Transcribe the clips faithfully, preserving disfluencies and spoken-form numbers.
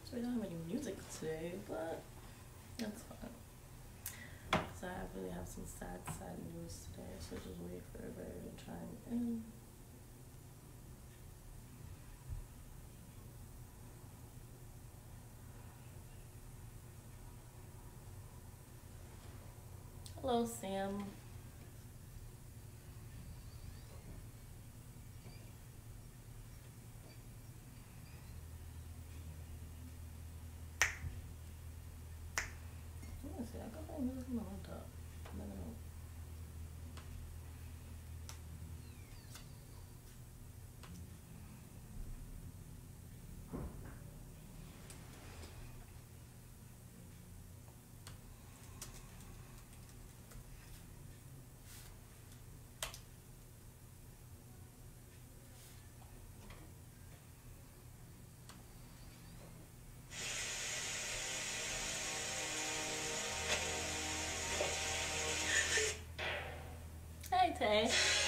We don't have any music today, but that's fine. So I really have some sad, sad news today, so just wait for everybody to chime in. Hello, Sam. Let me see. I got my music on my laptop. No, no, no. Hey, Tay. I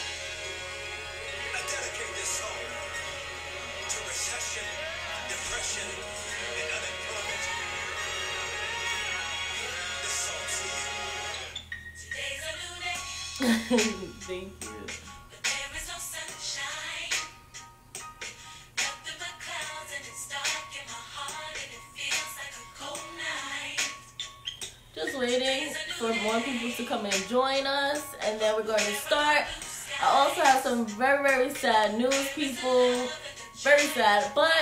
dedicate this song to recession, depression, and unemployment. This song's for you. Today's a new day. Thank you. But there is no sunshine. Nothing but clouds, and it's dark in my heart, and it feels like a cold night. Just waiting for more people to come and join us, and then we're going to start. I also have some very, very sad news, people. Very sad, but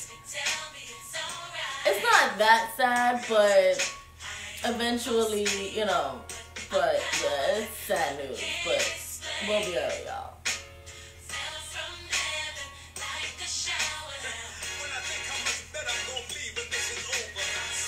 it's not that sad, but eventually, you know, but yeah, it's sad news, but we'll be alright, y'all. When I think how much better I'm gonna be when this is over.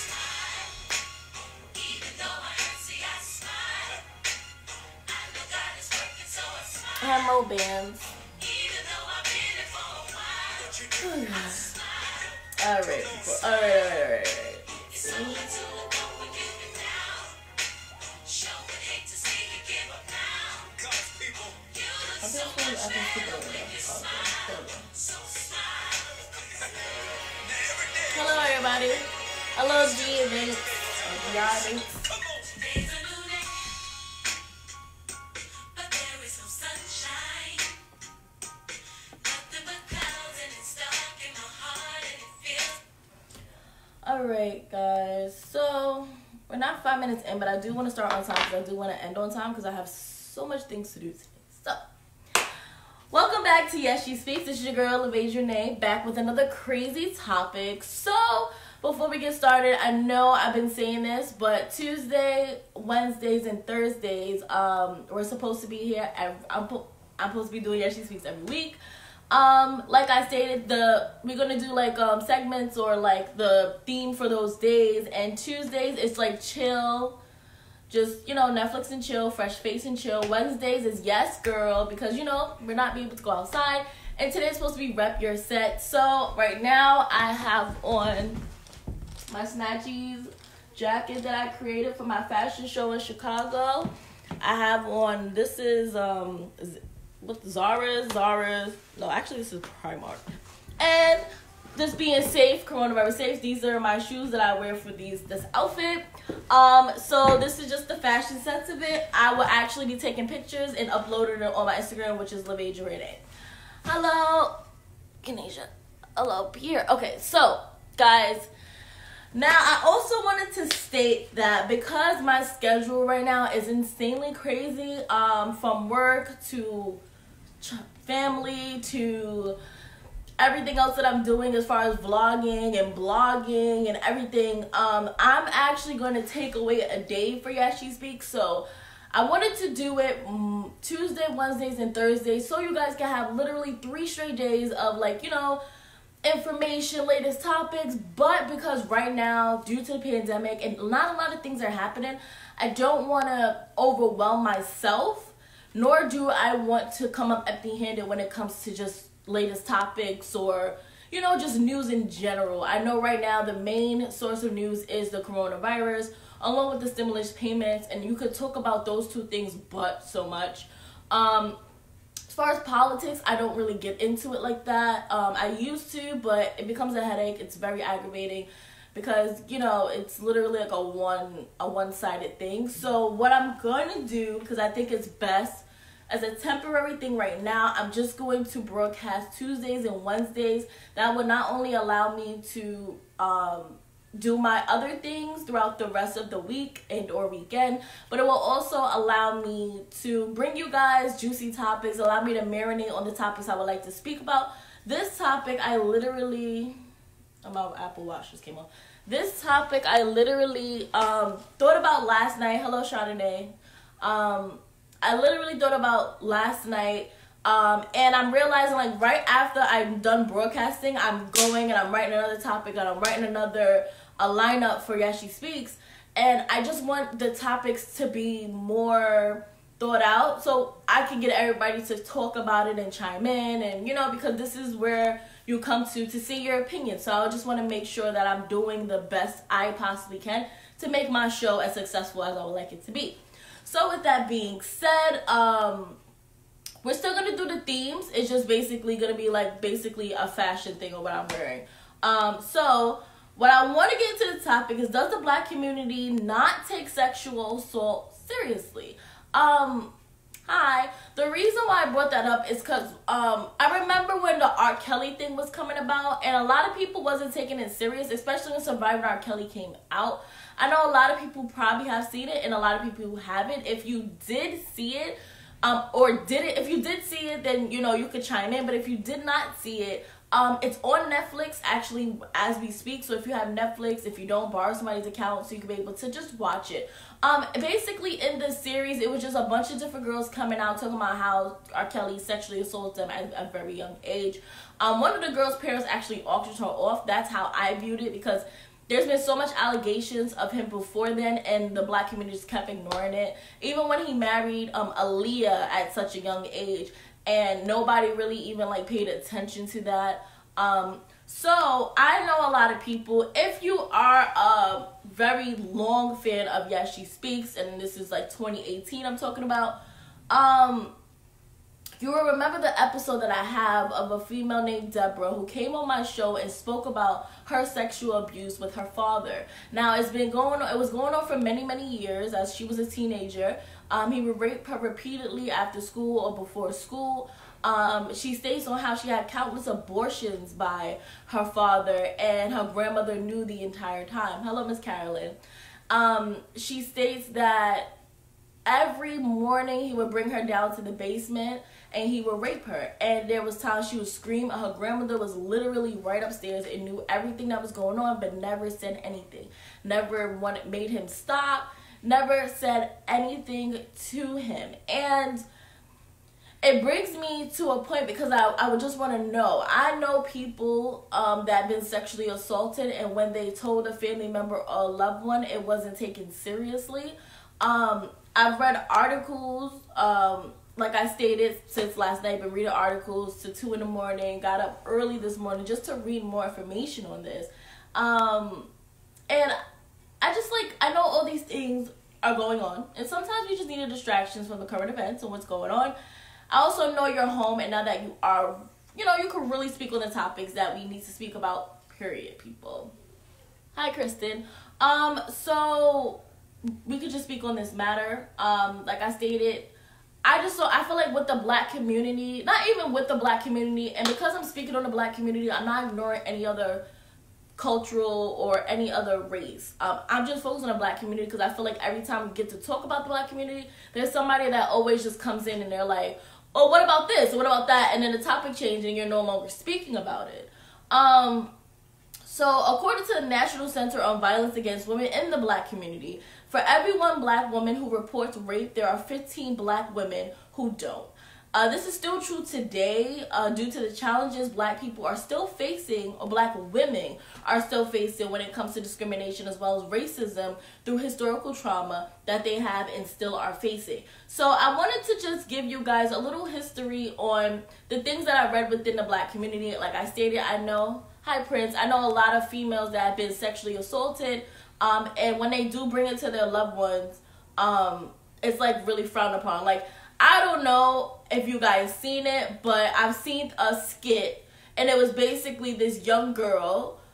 Even though I hurt, see, I smile. I know God is working, so I smile. I have more bands. Even though I've been it for a while. What you do, I smile. Alright, people. Alright, alright, alright, alright. It's only to look up when you've been down. Show would hate to see you give up now. God's people. You look I so think much I can skip better over when that. you Okay, smile. there we go. So smile. Now every day. Hello, everybody. Hello, G Vince. Or Gianni. Come on. Today's a new day. But there is no sunshine. Nothing but clouds, and it's dark in my heart, and it feels. Alright, guys. So, we're not five minutes in, but I do want to start on time because I do want to end on time because I have so much things to do today. So, welcome back to Yes She Speaks. This is your girl, Lavage Renee, back with another crazy topic. So, before we get started, I know I've been saying this, but Tuesday, Wednesdays, and Thursdays, um, we're supposed to be here. Every, I'm, po- I'm supposed to be doing Yes She Speaks every week. Um, like I stated, the we're gonna do like um segments or like the theme for those days. And Tuesdays it's like chill, just you know Netflix and chill, fresh face and chill. Wednesdays is yes girl because you know we're not being able to go outside. And today's supposed to be rep your set. So right now I have on my Snatchies jacket that I created for my fashion show in Chicago. I have on this is um. Z- With Zara's, Zara's, no, actually this is Primark. And just being safe, coronavirus safe, these are my shoes that I wear for these this outfit. Um, so this is just the fashion sense of it. I will actually be taking pictures and uploading it on my Instagram, which is Lavage Renee. Hello, Kanisha. Hello, Pierre. Okay, so guys, now I also wanted to state that because my schedule right now is insanely crazy, um, from work to family to everything else that I'm doing as far as vlogging and blogging and everything, um, I'm actually going to take away a day for Yes She Speaks. So I wanted to do it mm, Tuesday, Wednesdays, and Thursdays so you guys can have literally three straight days of like, you know, information, latest topics. But because right now, due to the pandemic and not a lot of things are happening, I don't want to overwhelm myself, nor do I want to come up empty-handed when it comes to just latest topics or, you know, just news in general. I know right now the main source of news is the coronavirus, along with the stimulus payments, and you could talk about those two things but so much. Um, as far as politics, I don't really get into it like that. Um, I used to, but it becomes a headache. It's very aggravating. because, you know, it's literally like a one a one-sided thing. So what I'm going to do, because I think it's best as a temporary thing right now, I'm just going to broadcast Tuesdays and Wednesdays. That would not only allow me to um, do my other things throughout the rest of the week and or weekend, but it will also allow me to bring you guys juicy topics, allow me to marinate on the topics I would like to speak about. This topic, I literally, oh, my Apple Watch just came on. This topic, I literally um, thought about last night. Hello, Chardonnay. Um, I literally thought about last night, um, and I'm realizing, like, right after I'm done broadcasting, I'm going and I'm writing another topic and I'm writing another a lineup for Yes She Speaks, and I just want the topics to be more thought out so I can get everybody to talk about it and chime in, and, you know, because this is where you come to to see your opinion. So I just want to make sure that I'm doing the best I possibly can to make my show as successful as I would like it to be. So with that being said, um, we're still going to do the themes. It's just basically going to be like basically a fashion thing or what I'm wearing. Um, so what I want to get into the topic is, does the black community not take sexual assault seriously? Um, hi. The reason why I brought that up is because um, I remember when the R. Kelly thing was coming about, and a lot of people wasn't taking it serious, especially when Survivor R. Kelly came out. I know a lot of people probably have seen it, and a lot of people who haven't. If you did see it, um, or did it, if you did see it, then, you know, you could chime in. But if you did not see it, um, it's on Netflix, actually, as we speak. So if you have Netflix, if you don't, borrow somebody's account so you can be able to just watch it. Um, basically, in this series, it was just a bunch of different girls coming out talking about how R. Kelly sexually assaulted them at a very young age. Um, one of the girls' parents actually auctioned her off. That's how I viewed it, because there's been so much allegations of him before then, and the black community just kept ignoring it. Even when he married um, Aaliyah at such a young age, and nobody really even like paid attention to that. Um, so I know a lot of people, if you are a very long fan of Yes She Speaks, and this is like twenty eighteen I'm talking about, um, you will remember the episode that I have of a female named Deborah who came on my show and spoke about her sexual abuse with her father. Now, it's been going on, it was going on for many, many years as she was a teenager. Um, he would rape her repeatedly after school or before school. Um, she states on how she had countless abortions by her father, and her grandmother knew the entire time. Hello, Miss Carolyn. Um, she states that every morning he would bring her down to the basement and he would rape her. And there was times she would scream, and her grandmother was literally right upstairs and knew everything that was going on, but never said anything. Never wanted, made him stop. Never said anything to him. And it brings me to a point, because I, I would just want to know. I know people um, that have been sexually assaulted, and when they told a family member or a loved one, it wasn't taken seriously. Um, I've read articles, um, like I stated since last night, been reading articles to two in the morning, got up early this morning just to read more information on this. Um, and I just like, I know all these things are going on, and sometimes we just need a distractions from the current events and what's going on. I also know you're home, and now that you are, you know, you can really speak on the topics that we need to speak about, period, people. Hi, Kristen. Um, so we could just speak on this matter. Um, like I stated, I just, so I feel like with the black community, not even with the black community, and because I'm speaking on the black community, I'm not ignoring any other cultural or any other race. Um, I'm just focused on the black community, because I feel like every time we get to talk about the black community, there's somebody that always just comes in and they're like, oh, what about this? What about that? And then the topic changes and you're no longer speaking about it. Um, so according to the National Center on Violence Against Women in the Black Community, for every one black woman who reports rape, there are fifteen black women who don't. Uh, this is still true today uh, due to the challenges black people are still facing, or black women are still facing when it comes to discrimination as well as racism through historical trauma that they have and still are facing. So I wanted to just give you guys a little history on the things that I read within the black community. Like I stated, I know, hi Prince, I know a lot of females that have been sexually assaulted, um, and when they do bring it to their loved ones, um, it's like really frowned upon. Like, I don't know if you guys seen it, but I've seen a skit, and it was basically this young girl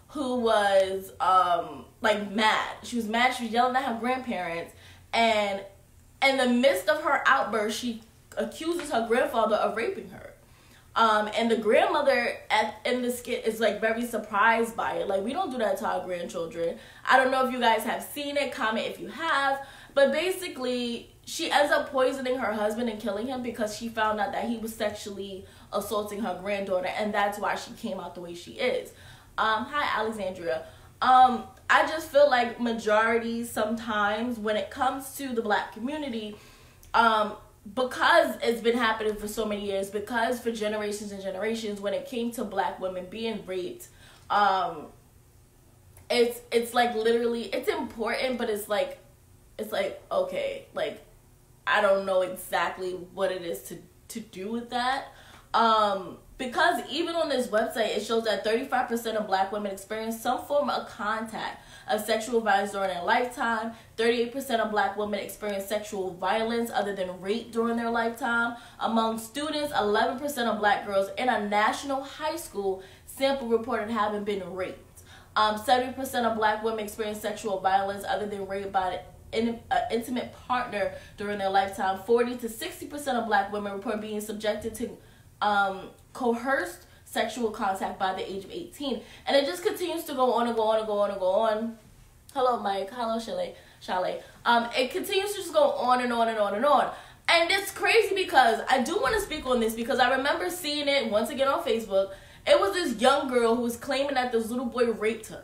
who was um like mad. She was mad. She was yelling at her grandparents, and in the midst of her outburst, she accuses her grandfather of raping her. Um, and the grandmother at in the skit is like very surprised by it. Like, we don't do that to our grandchildren. I don't know if you guys have seen it. Comment if you have. But basically, she ends up poisoning her husband and killing him because she found out that he was sexually assaulting her granddaughter, and that's why she came out the way she is. Um, hi, Alexandria. Um, I just feel like majority sometimes when it comes to the black community, um, because it's been happening for so many years, because for generations and generations, when it came to black women being raped, um, it's it's like literally, it's important, but it's like, it's like, okay, like, I don't know exactly what it is to, to do with that. Um, because even on this website, it shows that thirty-five percent of black women experience some form of contact of sexual violence during their lifetime. thirty-eight percent of black women experience sexual violence other than rape during their lifetime. Among students, eleven percent of black girls in a national high school sample reported having been raped. Um, seventy percent of black women experience sexual violence other than rape by an intimate partner during their lifetime. forty to sixty percent of black women report being subjected to um, coerced sexual contact by the age of eighteen. And it just continues to go on and go on and go on and go on. Hello, Mike. Hello, Chalet. Chalet. Um, it continues to just go on and on and on and on. And it's crazy because I do want to speak on this because I remember seeing it once again on Facebook. It was this young girl who was claiming that this little boy raped her.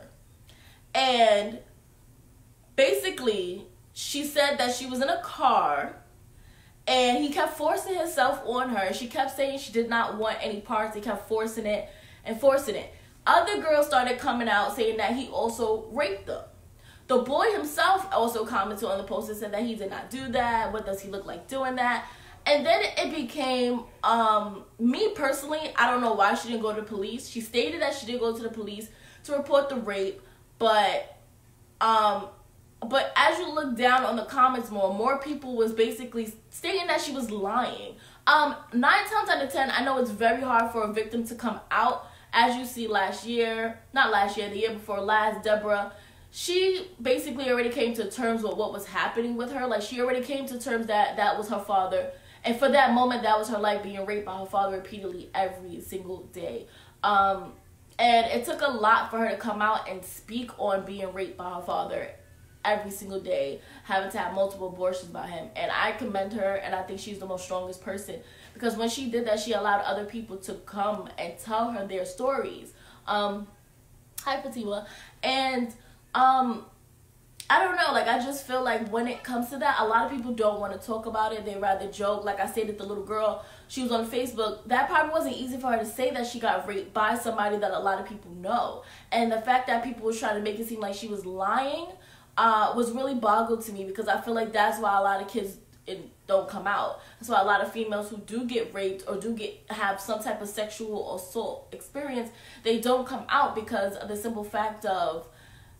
And basically, she said that she was in a car and he kept forcing himself on her. She kept saying she did not want any parts. He kept forcing it and forcing it. Other girls started coming out saying that he also raped them. The boy himself also commented on the post and said that he did not do that. What does he look like doing that? And then it became, um, me personally, I don't know why she didn't go to the police. She stated that she did go to the police to report the rape, but, um, but as you look down on the comments more, more people was basically stating that she was lying. Um, nine times out of ten, I know it's very hard for a victim to come out. As you see last year, not last year, the year before last, Deborah, she basically already came to terms with what was happening with her. Like, she already came to terms that that was her father. And for that moment, that was her life, being raped by her father repeatedly every single day. Um, and it took a lot for her to come out and speak on being raped by her father every single day, having to have multiple abortions by him. And I commend her, and I think she's the most strongest person. Because when she did that, she allowed other people to come and tell her their stories. Um, hi, Fatima. And um, I don't know, like, I just feel like when it comes to that, a lot of people don't want to talk about it. They rather joke. Like I said, that the little girl, she was on Facebook. That probably wasn't easy for her to say that she got raped by somebody that a lot of people know. And the fact that people was trying to make it seem like she was lying uh, was really boggled to me, because I feel like that's why a lot of kids it don't come out. That's why a lot of females who do get raped or do get have some type of sexual assault experience, they don't come out because of the simple fact of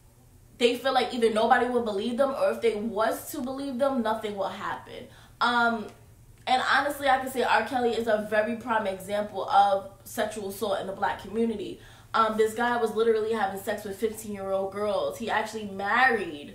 they feel like either nobody will believe them, or if they was to believe them, nothing will happen. Um, and honestly, I can say R. Kelly is a very prime example of sexual assault in the black community. Um, this guy was literally having sex with fifteen-year-old girls. He actually married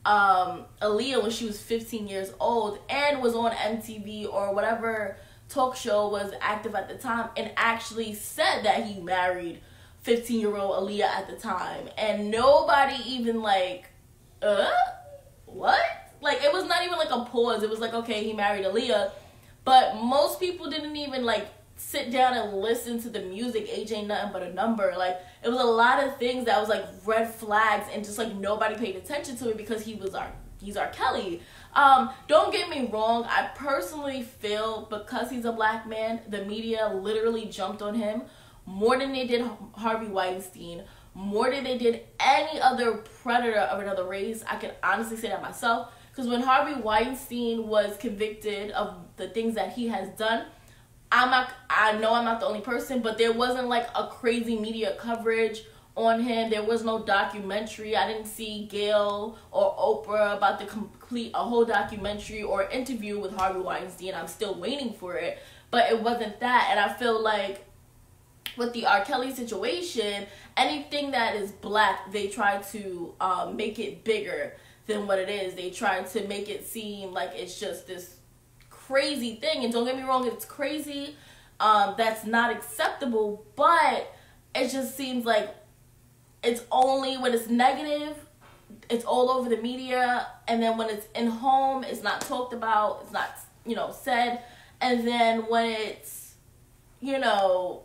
um, Aaliyah when she was fifteen years old and was on M T V or whatever talk show was active at the time, and actually said that he married fifteen-year-old Aaliyah at the time. And nobody even like, uh, what? Like, it was not even like a pause. It was like, okay, he married Aaliyah. But most people didn't even like sit down and listen to the music. Age ain't nothing but a number. Like, it was a lot of things that was like red flags, and just like nobody paid attention to it because he was our he's R. Kelly. Um, don't get me wrong, I personally feel because he's a black man, the media literally jumped on him more than they did Harvey Weinstein, more than they did any other predator of another race. I can honestly say that myself, because when Harvey Weinstein was convicted of the things that he has done, I'm not, I know I'm not the only person, but there wasn't like a crazy media coverage on him. There was no documentary. I didn't see Gail or Oprah about to complete a whole documentary or interview with Harvey Weinstein. I'm still waiting for it, but it wasn't that. And I feel like with the R. Kelly situation, anything that is black, they try to um, make it bigger than what it is. They try to make it seem like it's just this crazy thing. And don't get me wrong, it's crazy. Um, that's not acceptable, but it just seems like it's only when it's negative, it's all over the media, and then when it's in home, it's not talked about, it's not, you know, said, and then when it's, you know,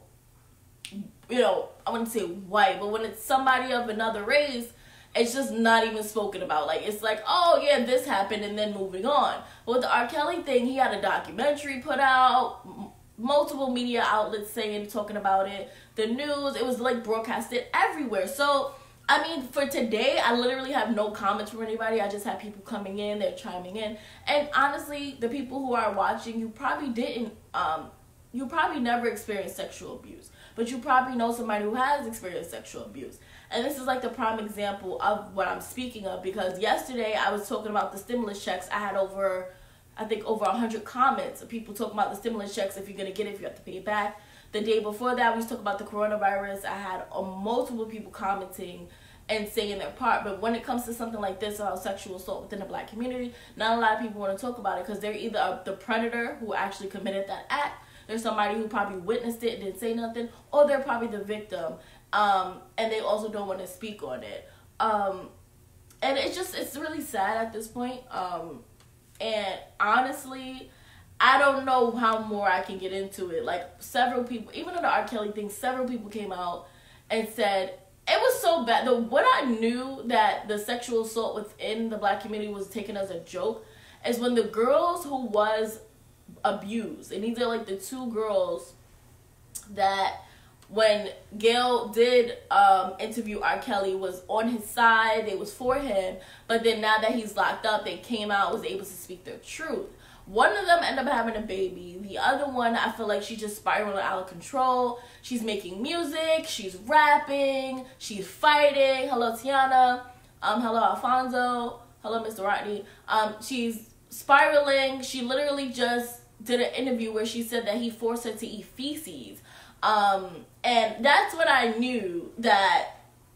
you know, I wouldn't say white, but when it's somebody of another race, it's just not even spoken about. Like, it's like, oh yeah, this happened, and then moving on. But with the R. Kelly thing, he had a documentary put out, m- multiple media outlets saying, talking about it, the news, it was like broadcasted everywhere. So, I mean, for today, I literally have no comments from anybody. I just have people coming in, they're chiming in. And honestly, the people who are watching, you probably didn't, um, you probably never experienced sexual abuse. But you probably know somebody who has experienced sexual abuse. And this is like the prime example of what I'm speaking of, because yesterday I was talking about the stimulus checks. I had over, I think over one hundred comments of people talking about the stimulus checks, if you're going to get it, if you have to pay it back. The day before that, we was talking about the coronavirus. I had uh, multiple people commenting and saying their part. But when it comes to something like this about sexual assault within the black community, not a lot of people want to talk about it, because they're either uh, the predator who actually committed that act, there's somebody who probably witnessed it and didn't say nothing, or they're probably the victim, um, and they also don't want to speak on it. Um, and it's just, it's really sad at this point. Um, and honestly, I don't know how more I can get into it. Like, several people, even on the R. Kelly thing, several people came out and said, it was so bad. The, what I knew that the sexual assault within the black community was taken as a joke is when the girls who was abused, and these are like the two girls that when Gail did um, interview R. Kelly was on his side, they was for him, but then now that he's locked up, they came out, was able to speak their truth. One of them ended up having a baby. The other one, I feel like she's just spiraling out of control. She's making music, she's rapping, she's fighting. Hello, Tiana. Um, hello, Alfonso. Hello, Mister Rodney. Um, she's spiraling. She literally just did an interview where she said that he forced her to eat feces. Um, and that's when I knew that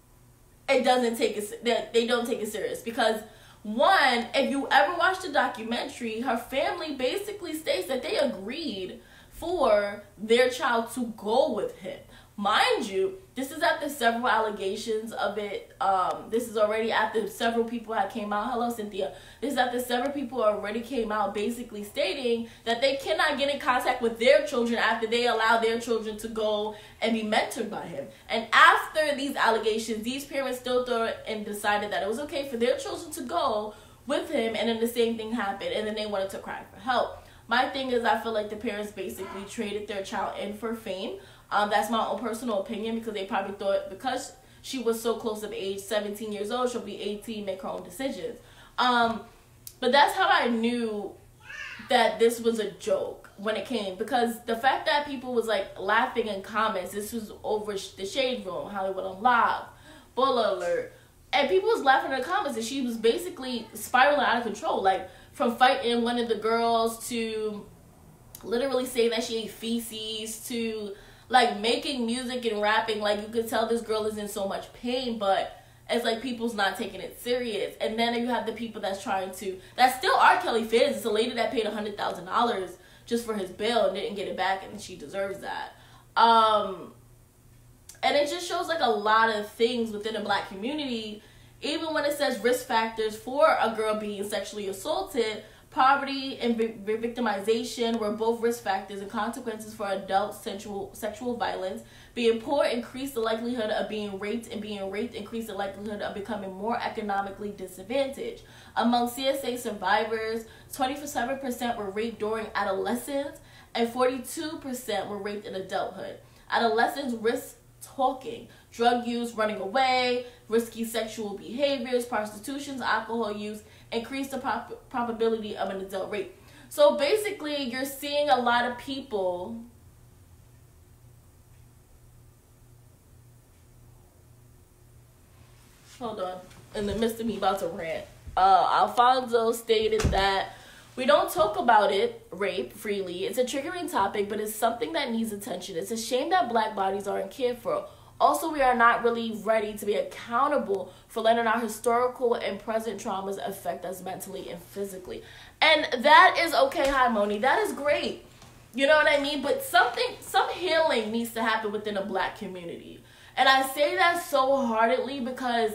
it doesn't take it, that they don't take it serious, because one, if you ever watched the documentary, her family basically states that they agreed for their child to go with him. Mind you, this is after several allegations of it. Um, this is already after several people had came out. Hello, Cynthia. This is after several people already came out basically stating that they cannot get in contact with their children after they allow their children to go and be mentored by him. And after these allegations, these parents still thought and decided that it was okay for their children to go with him, and then the same thing happened, and then they wanted to cry for help. My thing is, I feel like the parents basically traded their child in for fame. Um, that's my own personal opinion, because they probably thought because she was so close of age, seventeen years old, she'll be eighteen, make her own decisions. Um, but that's how I knew that this was a joke when it came, because the fact that people was like laughing in comments, this was over the Shade Room, Hollywood Unlocked, Bull Alert, and people was laughing in the comments, and she was basically spiraling out of control, like from fighting one of the girls to literally saying that she ate feces to like making music and rapping. Like, you could tell this girl is in so much pain, but it's like people's not taking it serious. And then you have the people that's trying to, that's still R. Kelly fans. It's a lady that paid one hundred thousand dollars just for his bill and didn't get it back, and she deserves that. Um, and it just shows like a lot of things within the black community. Even when it says risk factors for a girl being sexually assaulted, poverty and victimization were both risk factors and consequences for adult sexual sexual violence. Being poor increased the likelihood of being raped, and being raped increased the likelihood of becoming more economically disadvantaged. Among C S A survivors, twenty-seven percent were raped during adolescence, and forty-two percent were raped in adulthood. Adolescents risk talking, drug use, running away, risky sexual behaviors, prostitution, alcohol use, increase the prop- probability of an adult rape. So basically, you're seeing a lot of people hold on, in the midst of me about to rant. Uh, Alfonso stated that We don't talk about it, rape, freely. It's a triggering topic, but it's something that needs attention. It's a shame that black bodies aren't cared for. Also, we are not really ready to be accountable for letting our historical and present traumas affect us mentally and physically. And that is okay, Harmony. That is great. You know what I mean? But something, some healing needs to happen within a black community. And I say that so heartedly because,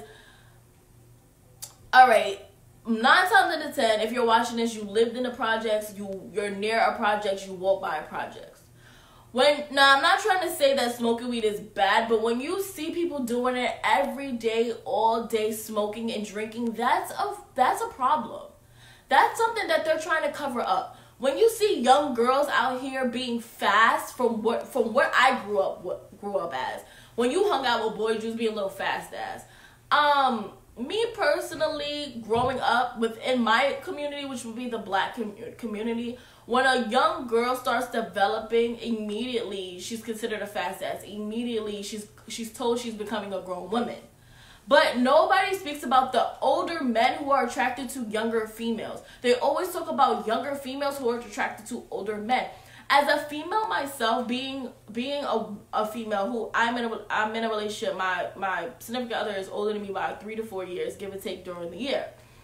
all right, nine times out of ten, if you're watching this, you lived in the projects, you, you're near a project, you walk by a project. When now, I'm not trying to say that smoking weed is bad, but when you see people doing it every day, all day, smoking and drinking, that's a that's a problem. That's something that they're trying to cover up. When you see young girls out here being fast, from what from what I grew up what, grew up as, when you hung out with boys, you was being a little fast ass. Um, me personally, growing up within my community, which would be the black com- community. When a young girl starts developing, immediately she's considered a fast ass. Immediately she's she's told she's becoming a grown woman. But nobody speaks about the older men who are attracted to younger females. They always talk about younger females who are attracted to older men. As a female myself, being being a, a female who I'm in a I'm in a relationship, my my significant other is older than me by three to four years, give or take during the year.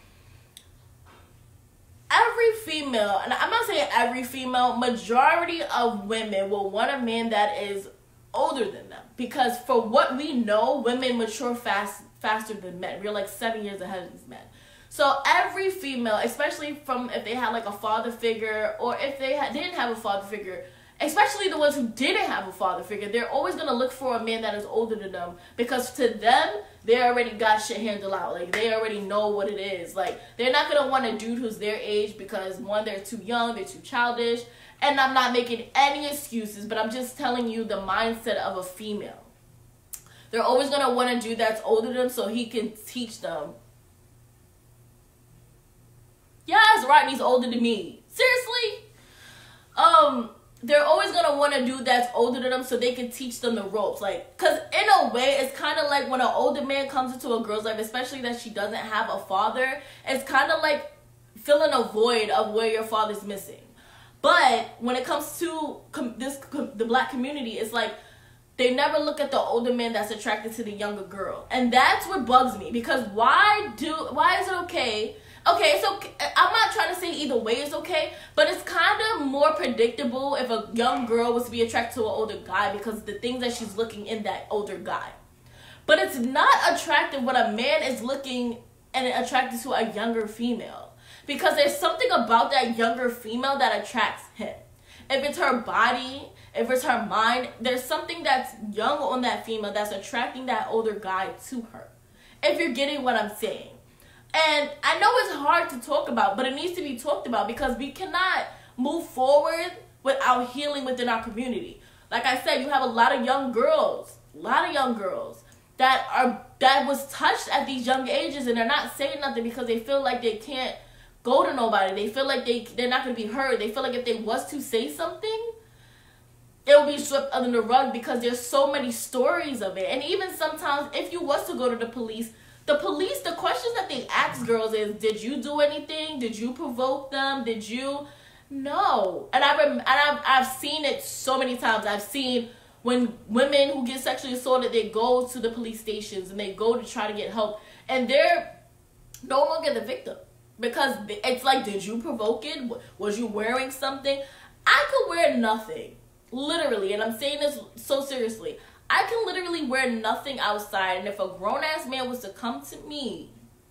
Every female, and I'm not saying every female, majority of women will want a man that is older than them. Because for what we know, women mature fast faster than men. We're like seven years ahead of these men. So every female, especially from if they had like a father figure, or if they had, didn't have a father figure, especially the ones who didn't have a father figure, they're always going to look for a man that is older than them, because to them, they already got shit handled out. Like, they already know what it is. Like, they're not going to want a dude who's their age because, one, they're too young, they're too childish, and I'm not making any excuses, but I'm just telling you the mindset of a female. They're always going to want a dude that's older than them so he can teach them. Yes, Rodney's older than me. Seriously? Um... They're always going to want a dude that's older than them so they can teach them the ropes. Like, because in a way, it's kind of like when an older man comes into a girl's life, especially that she doesn't have a father, it's kind of like filling a void of where your father's missing. But when it comes to com- this com- the black community, it's like they never look at the older man that's attracted to the younger girl. And that's what bugs me, because why do why is it okay? Okay, so I'm not trying to say either way is okay, but it's kind of more predictable if a young girl was to be attracted to an older guy because the things that she's looking in that older guy. But it's not attractive when a man is looking and attracted to a younger female, because there's something about that younger female that attracts him. If it's her body, if it's her mind, there's something that's young on that female that's attracting that older guy to her. If you're getting what I'm saying. And I know it's hard to talk about, but it needs to be talked about, because we cannot move forward without healing within our community. Like I said, you have a lot of young girls, a lot of young girls that are that was touched at these young ages, and they're not saying nothing because they feel like they can't go to nobody. They feel like they, they're not going to be heard. They feel like if they was to say something, it will be swept under the rug because there's so many stories of it. And even sometimes if you was to go to the police, The police, the questions that they ask girls is, did you do anything? Did you provoke them? Did you? No. And, I rem- and I've, I've seen it so many times. I've seen when women who get sexually assaulted, they go to the police stations and they go to try to get help. And they're no longer the victim. Because it's like, did you provoke it? Was you wearing something? I could wear nothing. Literally. And I'm saying this so seriously. I can literally wear nothing outside, and if a grown-ass man was to come to me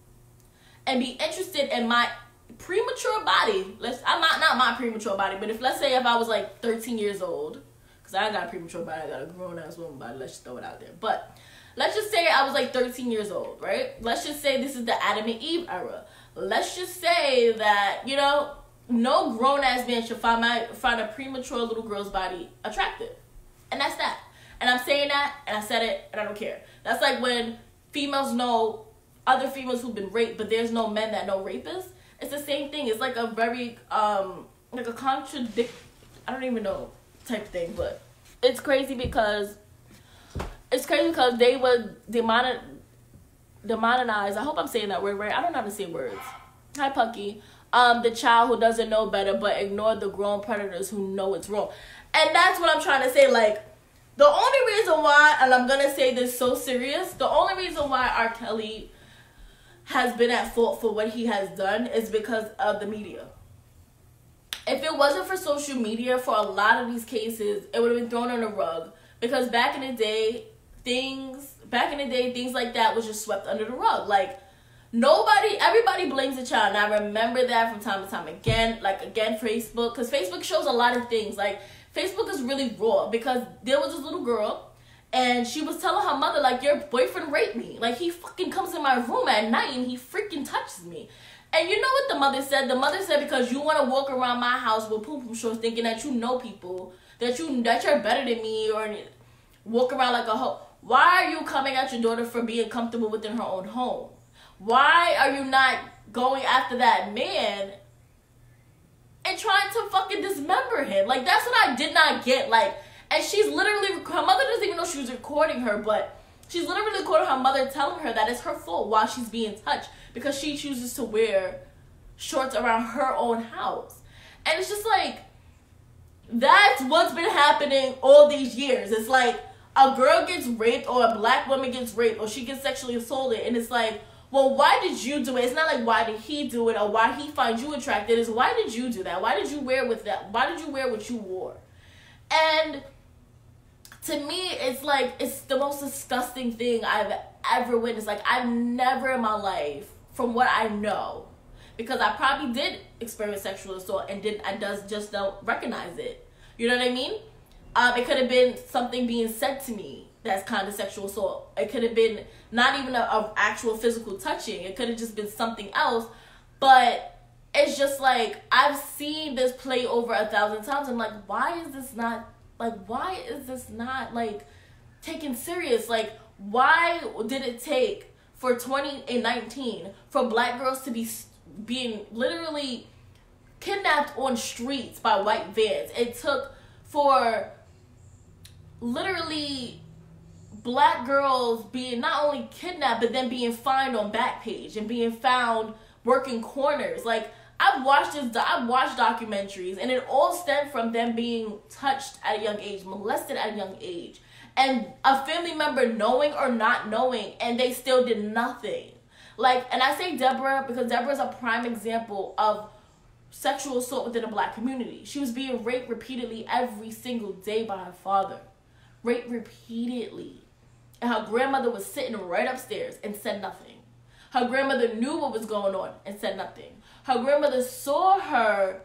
and be interested in my premature body, let's I'm not, not my premature body, but if, let's say if I was like thirteen years old, because I got a premature body, I got a grown-ass woman body, let's just throw it out there, but let's just say I was like thirteen years old, right? Let's just say this is the Adam and Eve era. Let's just say that, you know, no grown-ass man should find my find a premature little girl's body attractive. And that's that. And I'm saying that, and I said it, and I don't care. That's like when females know other females who've been raped, but there's no men that know rapists. It's the same thing. It's like a very, um, like a contradict, I don't even know type thing, but it's crazy because, it's crazy because they would demon, demonize, I hope I'm saying that word right. I don't know how to say words. Hi, Pucky. um, the child who doesn't know better but ignore the grown predators who know it's wrong. And that's what I'm trying to say. Like, the only reason why, and I'm going to say this so serious, the only reason why R. Kelly has been at fault for what he has done is because of the media. If it wasn't for social media, for a lot of these cases, it would have been thrown on the rug. Because back in the day, things, back in the day, things like that was just swept under the rug. Like, nobody, everybody blames the child. And I remember that from time to time again. Like, again, Facebook. Because Facebook shows a lot of things. Like, Facebook is really raw. Because there was this little girl, and she was telling her mother, like, your boyfriend raped me. Like, he fucking comes in my room at night, and he freaking touches me. And you know what the mother said? The mother said, because you want to walk around my house with poo-poo shorts thinking that you know people, that, you, that you're better than me, or walk around like a hoe. Why are you coming at your daughter for being comfortable within her own home? Why are you not going after that man and trying to fucking dismember him? Like, that's what I did not get. Like, and she's literally, her mother doesn't even know she was recording her, but she's literally recording her mother telling her that it's her fault while she's being touched because she chooses to wear shorts around her own house. And it's just like, that's what's been happening all these years. It's like, a girl gets raped or a black woman gets raped or she gets sexually assaulted, and it's like, well, why did you do it? It's not like, why did he do it or why he finds you attracted. It's, why did you do that? Why did you wear with that? Why did you wear what you wore? And to me, it's like, it's the most disgusting thing I've ever witnessed. Like, I've never in my life, from what I know, because I probably did experience sexual assault and did I does just don't recognize it. You know what I mean? Um, it could have been something being said to me that's kind of sexual assault. It could have been not even a, a actual physical touching. It could have just been something else. But it's just like, I've seen this play over a thousand times. I'm like, why is this not, like, why is this not, like, taken serious? Like, why did it take for twenty nineteen for black girls to be being literally kidnapped on streets by white vans? It took for literally black girls being not only kidnapped, but then being fined on Backpage and being found working corners. Like, I've watched this, I've watched documentaries, and it all stemmed from them being touched at a young age, molested at a young age, and a family member knowing or not knowing, and they still did nothing. Like, and I say Deborah because Deborah is a prime example of sexual assault within the black community. She was being raped repeatedly every single day by her father. Raped repeatedly. And her grandmother was sitting right upstairs and said nothing. Her grandmother knew what was going on and said nothing. Her grandmother saw her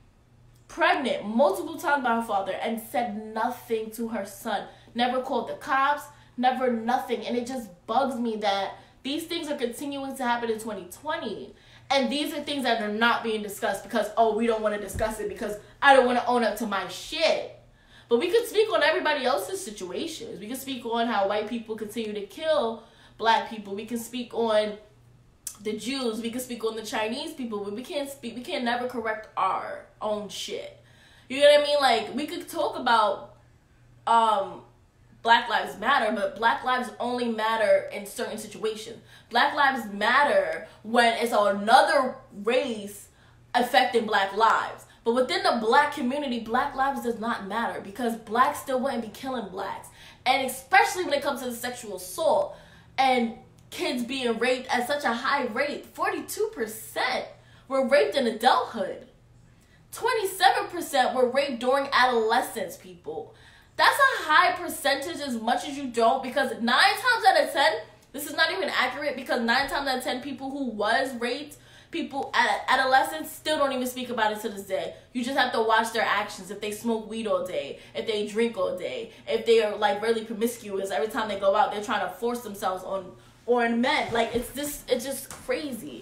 pregnant multiple times by her father and said nothing to her son. Never called the cops, never nothing. And it just bugs me that these things are continuing to happen in twenty twenty. And these are things that are not being discussed because, oh, we don't want to discuss it because I don't want to own up to my shit. But we could speak on everybody else's situations. We can speak on how white people continue to kill black people. We can speak on the Jews. We can speak on the Chinese people. But we can't speak. We can never correct our own shit. You know what I mean? Like, we could talk about um, Black Lives Matter, but Black lives only matter in certain situations. Black lives matter when it's another race affecting black lives. But within the black community, black lives does not matter because blacks still wouldn't be killing blacks. And especially when it comes to the sexual assault and kids being raped at such a high rate. forty-two percent were raped in adulthood. twenty-seven percent were raped during adolescence, people. That's a high percentage as much as you don't, because nine times out of ten, this is not even accurate, because nine times out of ten people who was raped, people at adolescence, still don't even speak about it to this day. You just have to watch their actions. If they smoke weed all day, if they drink all day, if they are like really promiscuous, every time they go out, they're trying to force themselves on on men. Like, it's just, it's just crazy.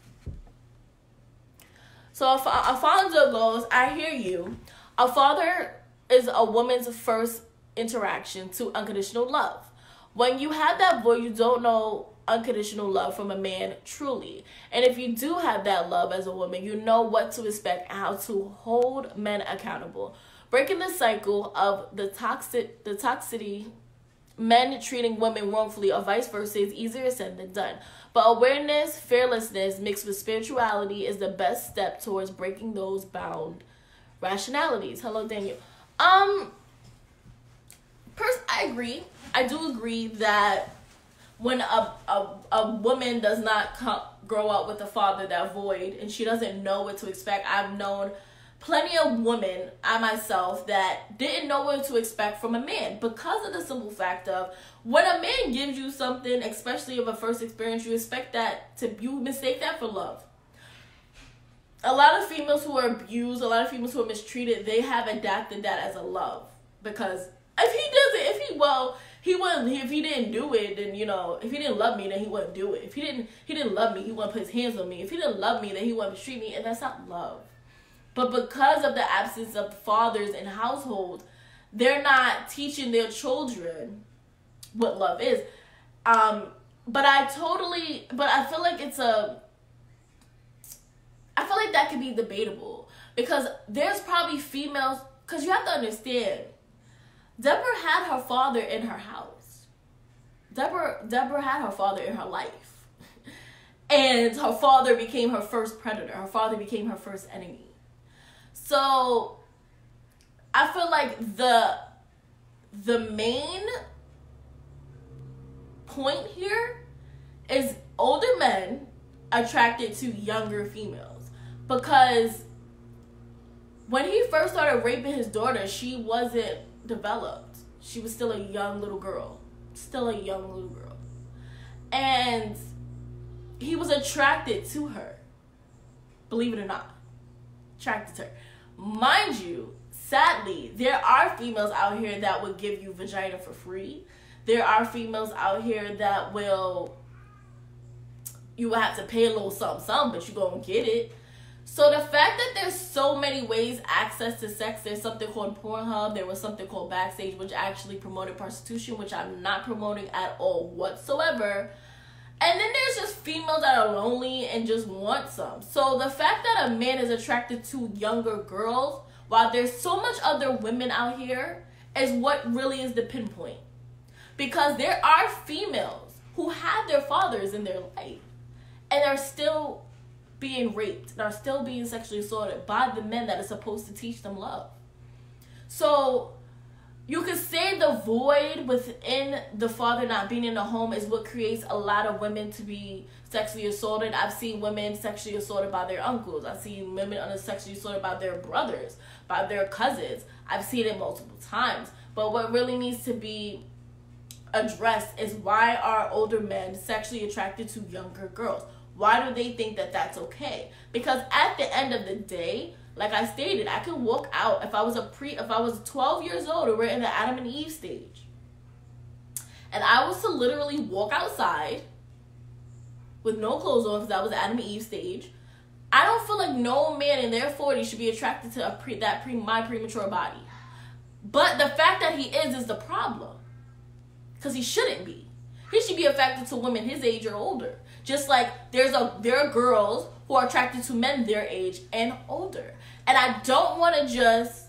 So Alf- Alfonso goes, I hear you. A father is a woman's first interaction to unconditional love. When you have that boy, you don't know unconditional love from a man truly. And if you do have that love as a woman, you know what to expect and how to hold men accountable. Breaking the cycle of the toxic the toxicity men treating women wrongfully or vice versa is easier said than done. But awareness, fearlessness mixed with spirituality is the best step towards breaking those bound rationalities. Hello, Daniel. Um, pers- I agree. I do agree that when a a, a woman does not come, grow up with a father that void and she doesn't know what to expect. I've known plenty of women, I myself, that didn't know what to expect from a man because of the simple fact of when a man gives you something, especially of a first experience, you expect that to, you mistake that for love. A lot of females who are abused, a lot of females who are mistreated, they have adapted that as a love. Because if he doesn't, if he, well, he wouldn't, if he didn't do it, then, you know, if he didn't love me, then he wouldn't do it. If he didn't, he didn't love me, he wouldn't put his hands on me. If he didn't love me, then he wouldn't mistreat me, and that's not love. But because of the absence of fathers in households, they're not teaching their children what love is. Um, but I totally, but I feel like it's a, I feel like that could be debatable. Because there's probably females, because you have to understand, Deborah had her father in her house. Deborah, Deborah had her father in her life. And her father became her first predator. Her father became her first enemy. So, I feel like the the main point here is older men attracted to younger females. Because when he first started raping his daughter, she wasn't developed. She was still a young little girl. Still a young little girl. And he was attracted to her. Believe it or not. Attracted to her. Mind you, sadly, there are females out here that would give you vagina for free. There are females out here that will, you will have to pay a little something, something, but you go and get it. So the fact that there's so many ways access to sex, there's something called Pornhub, there was something called Backstage, which actually promoted prostitution, which I'm not promoting at all whatsoever. And then there's just females that are lonely and just want some. So the fact that a man is attracted to younger girls, while there's so much other women out here, is what really is the pinpoint. Because there are females who have their fathers in their life and are still being raped and are still being sexually assaulted by the men that are supposed to teach them love. So you could say the void within the father not being in the home is what creates a lot of women to be sexually assaulted. I've seen women sexually assaulted by their uncles. I've seen women sexually assaulted by their brothers, by their cousins. I've seen it multiple times. But what really needs to be addressed is why are older men sexually attracted to younger girls? Why do they think that that's okay? Because at the end of the day, like I stated, I could walk out if I was a pre, if I was twelve years old and we're in the Adam and Eve stage, and I was to literally walk outside with no clothes on because I was Adam and Eve stage. I don't feel like no man in their forties should be attracted to a pre that pre my premature body. But the fact that he is is the problem, because he shouldn't be. He should be attracted to women his age or older. Just like there's a there are girls who are attracted to men their age and older. And I don't want to just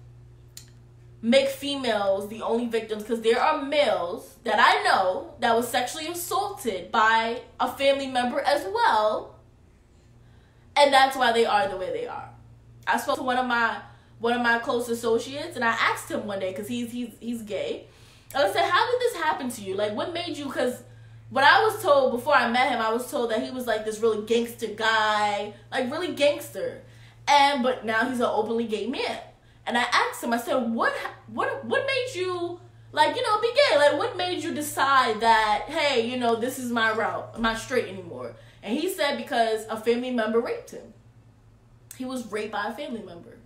make females the only victims, because there are males that I know that was sexually assaulted by a family member as well. And that's why they are the way they are. I spoke to one of my one of my close associates, and I asked him one day, because he's he's he's gay. And I said, how did this happen to you? Like, what made you, because what I was told before I met him, I was told that he was like this really gangster guy, like really gangster. And, but now he's an openly gay man. And I asked him, I said, what, what, what made you, like, you know, be gay? Like, what made you decide that, hey, you know, this is my route, I'm not straight anymore? And he said, because a family member raped him. He was raped by a family member.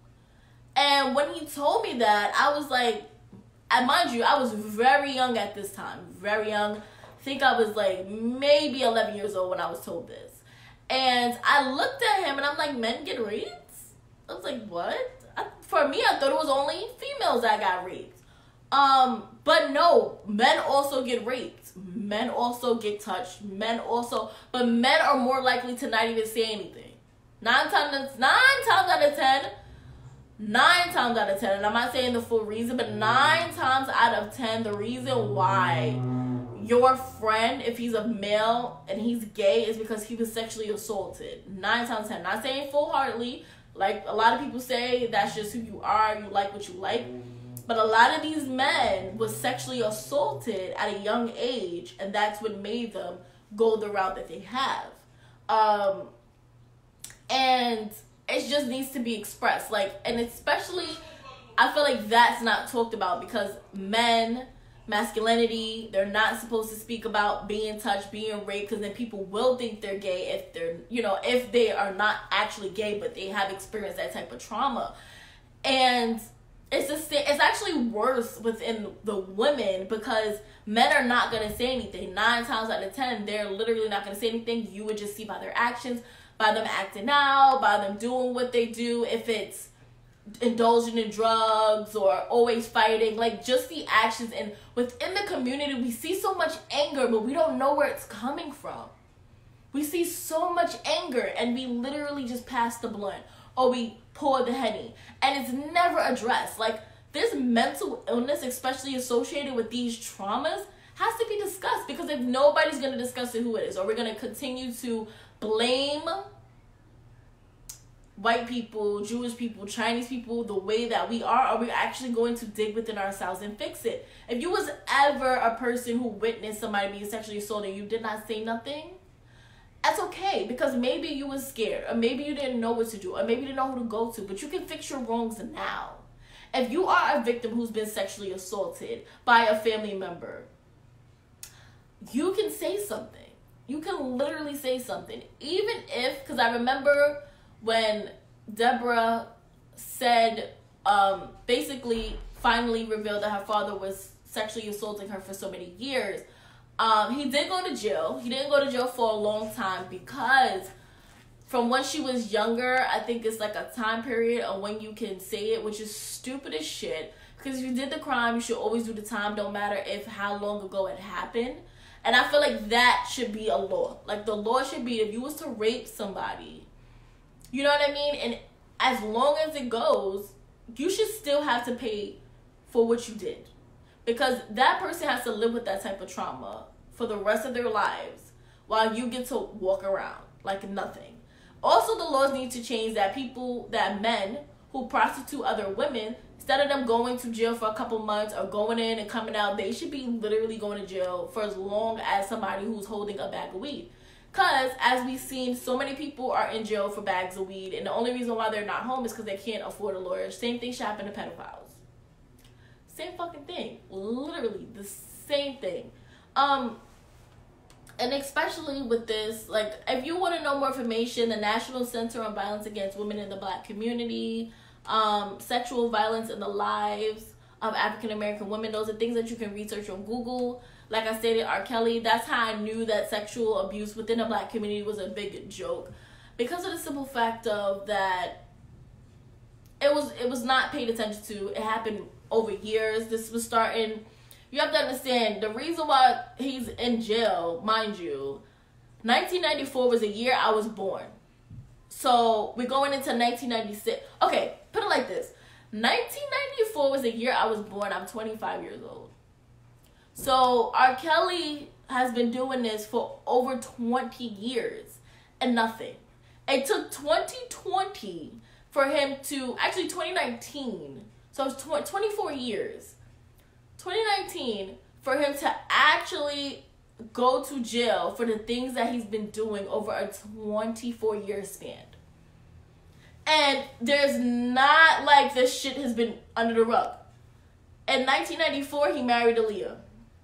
And when he told me that, I was like, and mind you, I was very young at this time, very young. I think I was like maybe eleven years old when I was told this. And I looked at him and I'm like, men get raped? I was like, what? I, for me, I thought it was only females that got raped. Um, but no, men also get raped. Men also get touched. Men also, but men are more likely to not even say anything. Nine times, nine times out of ten, nine times out of ten, and I'm not saying the full reason, but nine times out of ten, the reason why your friend, if he's a male and he's gay, is because he was sexually assaulted. Nine times ten. Not saying full-heartedly. Like a lot of people say, that's just who you are. You like what you like. But a lot of these men was sexually assaulted at a young age, and that's what made them go the route that they have. Um, and it just needs to be expressed. Like, and especially, I feel like that's not talked about because men, masculinity, they're not supposed to speak about being touched, being raped, because then people will think they're gay if they're, you know, if they are not actually gay, but they have experienced that type of trauma. And it's just, it's actually worse within the women because men are not going to say anything. Nine times out of ten, they're literally not going to say anything. You would just see by their actions, by them acting out, by them doing what they do. If it's indulging in drugs or always fighting, like just the actions. And within the community, we see so much anger, but we don't know where it's coming from. We see so much anger and we literally just pass the blunt or we pour the Henny, and it's never addressed. Like, this mental illness, especially associated with these traumas, has to be discussed, because if nobody's going to discuss it, who it is? Or we're going to continue to blame white people, Jewish people, Chinese people the way that we are, are we actually going to dig within ourselves and fix it? If you was ever a person who witnessed somebody being sexually assaulted and you did not say nothing, that's okay, because maybe you was scared, or maybe you didn't know what to do, or maybe you didn't know who to go to, but you can fix your wrongs now. If you are a victim who's been sexually assaulted by a family member, you can say something. You can literally say something. Even if, because I remember when Deborah said, um, basically finally revealed that her father was sexually assaulting her for so many years, Um, he did go to jail. He didn't go to jail for a long time because from when she was younger, I think it's like a time period of when you can say it, which is stupid as shit. Because if you did the crime, you should always do the time, don't matter if how long ago it happened. And I feel like that should be a law. Like, the law should be, if you was to rape somebody, you know what I mean? And as long as it goes, you should still have to pay for what you did. Because that person has to live with that type of trauma for the rest of their lives while you get to walk around like nothing. Also, the laws need to change that people, that men who prostitute other women, instead of them going to jail for a couple months or going in and coming out, they should be literally going to jail for as long as somebody who's holding a bag of weed. Because, as we've seen, so many people are in jail for bags of weed, and the only reason why they're not home is because they can't afford a lawyer. Same thing should happen to pedophiles. Same fucking thing. Literally the same thing. Um, and especially with this, like, if you want to know more information, the National Center on Violence Against Women in the Black Community, um, sexual violence in the lives of African American women, those are things that you can research on Google. Like I stated, R. Kelly, that's how I knew that sexual abuse within the Black community was a big joke. Because of the simple fact of that it was it was not paid attention to. It happened over years. This was starting, you have to understand, the reason why he's in jail, mind you, nineteen ninety-four was the year I was born. So we're going into nineteen ninety-six. Okay, put it like this. nineteen ninety-four was the year I was born. I'm twenty-five years old. So R. Kelly has been doing this for over twenty years and nothing. It took twenty twenty for him to, actually twenty nineteen, so it's tw- twenty-four years. twenty nineteen for him to actually go to jail for the things that he's been doing over a twenty-four year span. And there's not like this shit has been under the rug. In nineteen ninety-four, he married Aaliyah.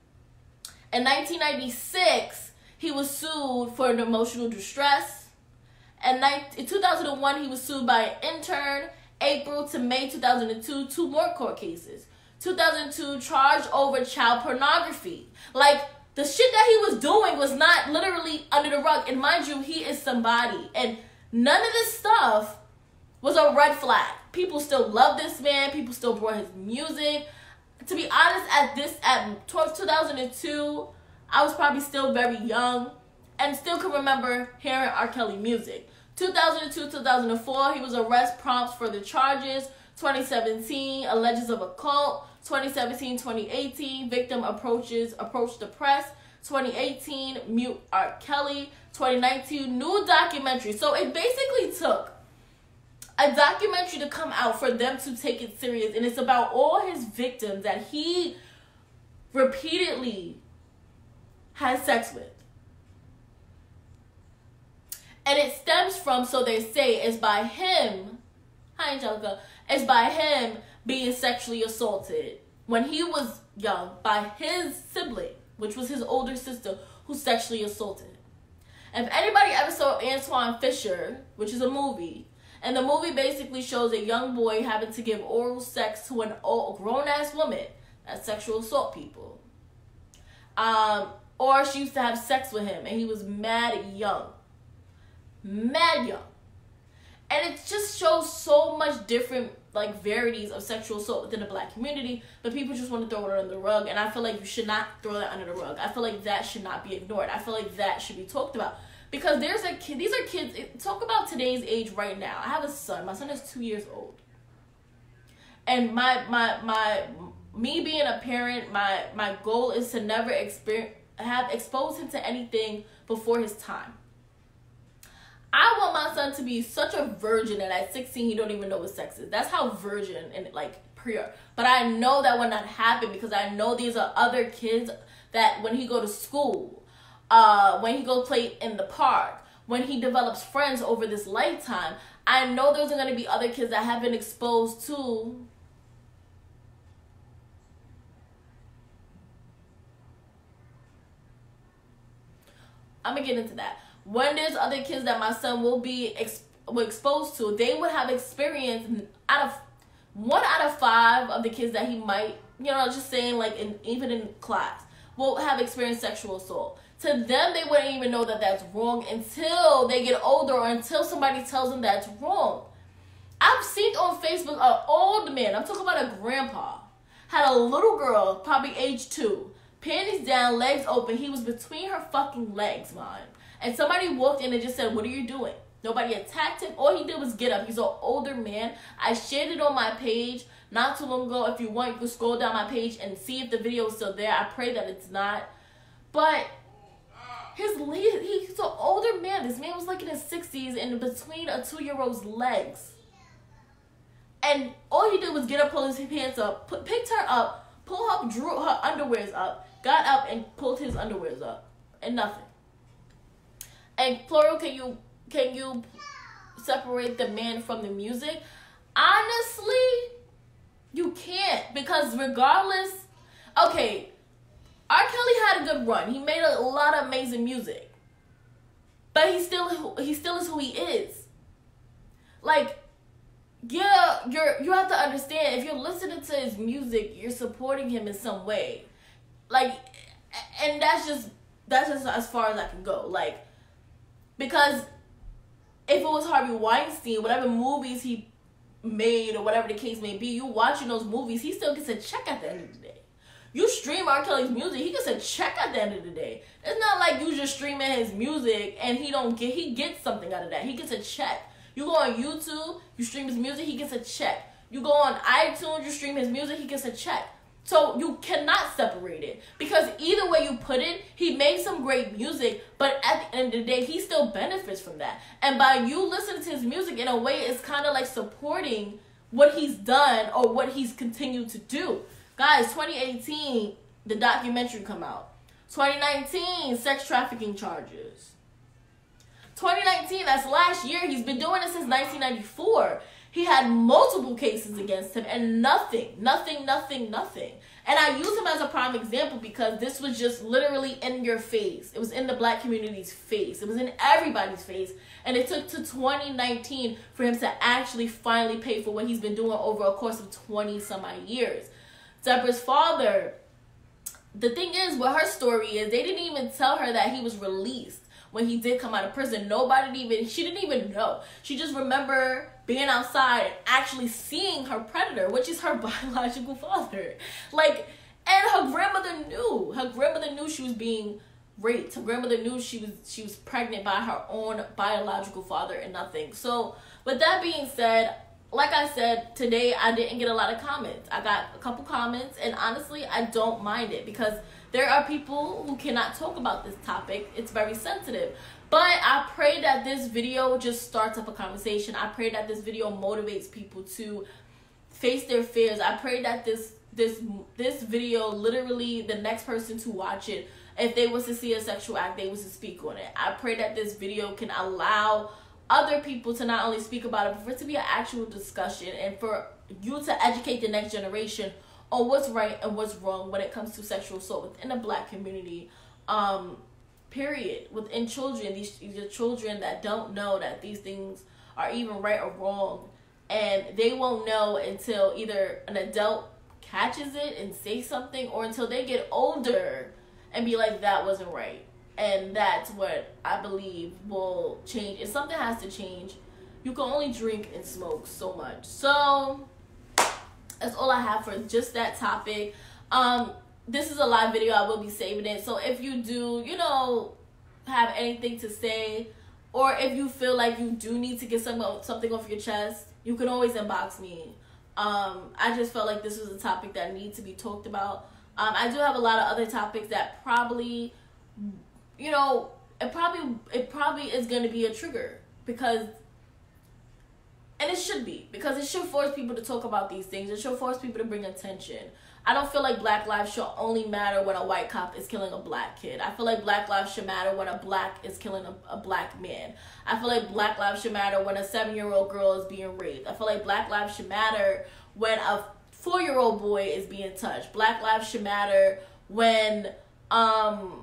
In nineteen ninety-six, he was sued for an emotional distress. And in two thousand one, he was sued by an intern. April to May two thousand two, two more court cases. two thousand two, charged over child pornography. Like, the shit that he was doing was not literally under the rug. And mind you, he is somebody. And none of this stuff was a red flag. People still love this man. People still brought his music. To be honest, at this, at two thousand two, I was probably still very young and still can remember hearing R. Kelly music. two thousand two, two thousand four, he was arrested prompts for the charges. twenty seventeen, alleges of a cult. twenty seventeen, twenty eighteen, victim approaches approach the press. twenty eighteen, mute R. Kelly. twenty nineteen, new documentary. So it basically took a documentary to come out for them to take it serious, and it's about all his victims that he repeatedly has sex with. And it stems from, so they say, it's by him, hi Angelica, it's by him being sexually assaulted when he was young by his sibling, which was his older sister, who sexually assaulted him. If anybody ever saw Antoine Fisher, which is a movie, and the movie basically shows a young boy having to give oral sex to an old, grown-ass woman, that's sexual assault people. Um, or she used to have sex with him, and he was mad young. Mad young. And it just shows so much different, like, varieties of sexual assault within the black community, but people just want to throw it under the rug, and I feel like you should not throw that under the rug. I feel like that should not be ignored. I feel like that should be talked about. Because there's a kid, these are kids, talk about today's age right now. I have a son. My son is two years old. And my, my, my, me being a parent, my, my goal is to never experience, have exposed him to anything before his time. I want my son to be such a virgin that at sixteen he don't even know what sex is. That's how virgin and like pure. But I know that will not happen because I know these are other kids that when he go to school, uh, when he go play in the park, when he develops friends over this lifetime, I know there's going to be other kids that have been exposed to I'm going to get into that. When there's other kids that my son will be ex- will exposed to, they would have experience out of one out of five of the kids that he might, you know, just saying like in, even in class, will have experienced sexual assault. To them, they wouldn't even know that that's wrong until they get older or until somebody tells them that's wrong. I've seen on Facebook an old man, I'm talking about a grandpa, had a little girl, probably age two, panties down, legs open. He was between her fucking legs, man. And somebody walked in and just said, what are you doing? Nobody attacked him. All he did was get up. He's an older man. I shared it on my page not too long ago. If you want, you can scroll down my page and see if the video is still there. I pray that it's not. But his he, he's an older man. This man was like in his sixties and between a two-year-old's legs. And all he did was get up, pull his pants up, put, picked her up, pull up, drew her underwears up, got up and pulled his underwears up. And nothing. And plural, can you can you separate the man from the music? Honestly, you can't, because regardless, okay, R. Kelly had a good run. He made a lot of amazing music, but he still he still is who he is. Like, yeah, you're you have to understand, if you're listening to his music, you're supporting him in some way. Like, and that's just that's just as far as I can go. Like. Because if it was Harvey Weinstein, whatever movies he made or whatever the case may be, you watching those movies, he still gets a check at the end of the day. You stream R. Kelly's music, he gets a check at the end of the day. It's not like you just streaming his music and he don't get, he gets something out of that. He gets a check. You go on YouTube, you stream his music, he gets a check. You go on iTunes, you stream his music, he gets a check. So you cannot separate it, because either way you put it, he made some great music, but at the end of the day, he still benefits from that. And by you listening to his music, in a way, it's kind of like supporting what he's done or what he's continued to do. Guys, twenty eighteen, the documentary come out. twenty nineteen, sex trafficking charges. twenty nineteen, that's last year. He's been doing it since nineteen ninety-four. He had multiple cases against him and nothing, nothing, nothing, nothing. And I use him as a prime example because this was just literally in your face. It was in the black community's face. It was in everybody's face. And it took to twenty nineteen for him to actually finally pay for what he's been doing over a course of twenty some odd years. Deborah's father, the thing is, what her story is, they didn't even tell her that he was released when he did come out of prison. Nobody even, she didn't even know. She just remember being outside and actually seeing her predator, which is her biological father. Like, and her grandmother knew. Her grandmother knew she was being raped. Her grandmother knew she was she was pregnant by her own biological father and nothing. So, with that being said, like I said, today I didn't get a lot of comments. I got a couple comments, and honestly, I don't mind it because there are people who cannot talk about this topic. It's very sensitive. But I pray that this video just starts up a conversation. I pray that this video motivates people to face their fears. I pray that this this this video, literally the next person to watch it, if they was to see a sexual act, they was to speak on it. I pray that this video can allow other people to not only speak about it, but for it to be an actual discussion, and for you to educate the next generation on what's right and what's wrong when it comes to sexual assault within the Black community. Um, period. Within children, these, these children that don't know that these things are even right or wrong, and they won't know until either an adult catches it and say something, or until they get older and be like, that wasn't right. And that's what I believe will change. If something has to change, you can only drink and smoke so much. So that's all I have for just that topic. Um, this is a live video. I will be saving it. So if you do, you know, have anything to say, or if you feel like you do need to get some, something off your chest, you can always inbox me. Um, I just felt like this was a topic that needs to be talked about. Um, I do have a lot of other topics that probably, you know, it probably it probably is going to be a trigger, because, and it should be, because it should force people to talk about these things. It should force people to bring attention. I don't feel like Black lives should only matter when a white cop is killing a Black kid. I feel like Black lives should matter when a Black is killing a, a Black man. I feel like Black lives should matter when a seven-year-old girl is being raped. I feel like Black lives should matter when a four-year-old boy is being touched. Black lives should matter when, um,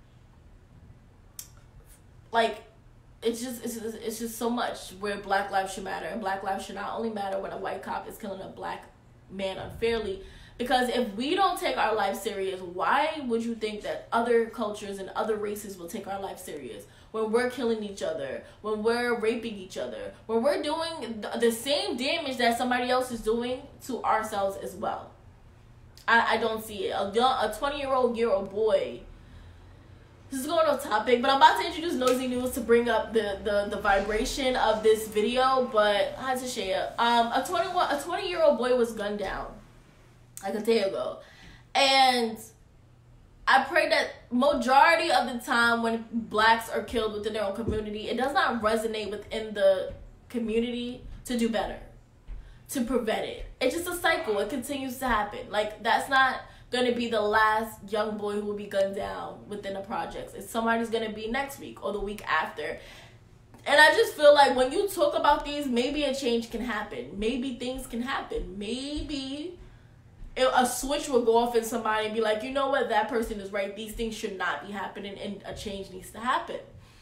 like, it's just, it's just, it's just so much where Black lives should matter. And Black lives should not only matter when a white cop is killing a Black man unfairly. Because if we don't take our life serious, why would you think that other cultures and other races will take our life serious? When we're killing each other, when we're raping each other, when we're doing the same damage that somebody else is doing to ourselves as well. I, I don't see it. A young, a twenty-year-old year old boy. This is going off topic, but I'm about to introduce Nosy News to bring up the, the, the vibration of this video. But I had to share. Um, a twenty-one, a twenty-year-old boy was gunned down like a day ago, and I pray that majority of the time when Blacks are killed within their own community, it does not resonate within the community to do better, to prevent it. It's just a cycle. It continues to happen. Like, that's not going to be the last young boy who will be gunned down within the projects. It's somebody's going to be next week or the week after. And I just feel like when you talk about these, maybe a change can happen. Maybe things can happen. Maybe it, a switch will go off in somebody and be like, you know what, that person is right. These things should not be happening, and a change needs to happen.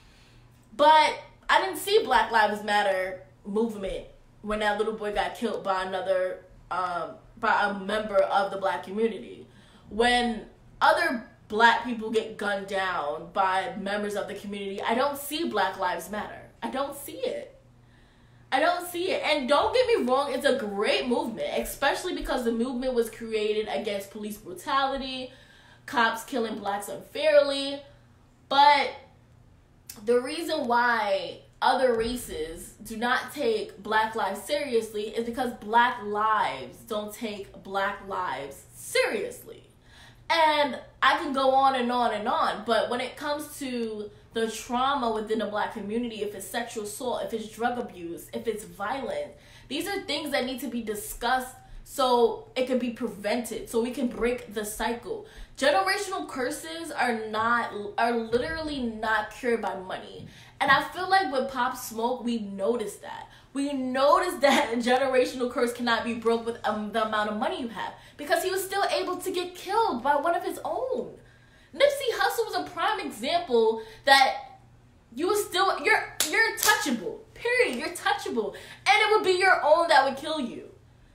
But I didn't see Black Lives Matter movement when that little boy got killed by another, um, by a member of the Black community. When other Black people get gunned down by members of the community, I don't see Black Lives Matter. I don't see it. I don't see it. And don't get me wrong, it's a great movement, especially because the movement was created against police brutality, cops killing Blacks unfairly. But the reason why other races do not take Black lives seriously is because Black lives don't take Black lives seriously. And I can go on and on and on, but when it comes to the trauma within the Black community, if it's sexual assault, if it's drug abuse, if it's violence, these are things that need to be discussed so it can be prevented, so we can break the cycle. Generational curses are not, are literally not cured by money. And I feel like with Pop Smoke, we noticed that. We noticed that a generational curse cannot be broke with um, the amount of money you have, because he was still able to get killed by one of his own. Nipsey Hussle was a prime example that you was still, you're, you're touchable, period. You're touchable. And it would be your own that would kill you.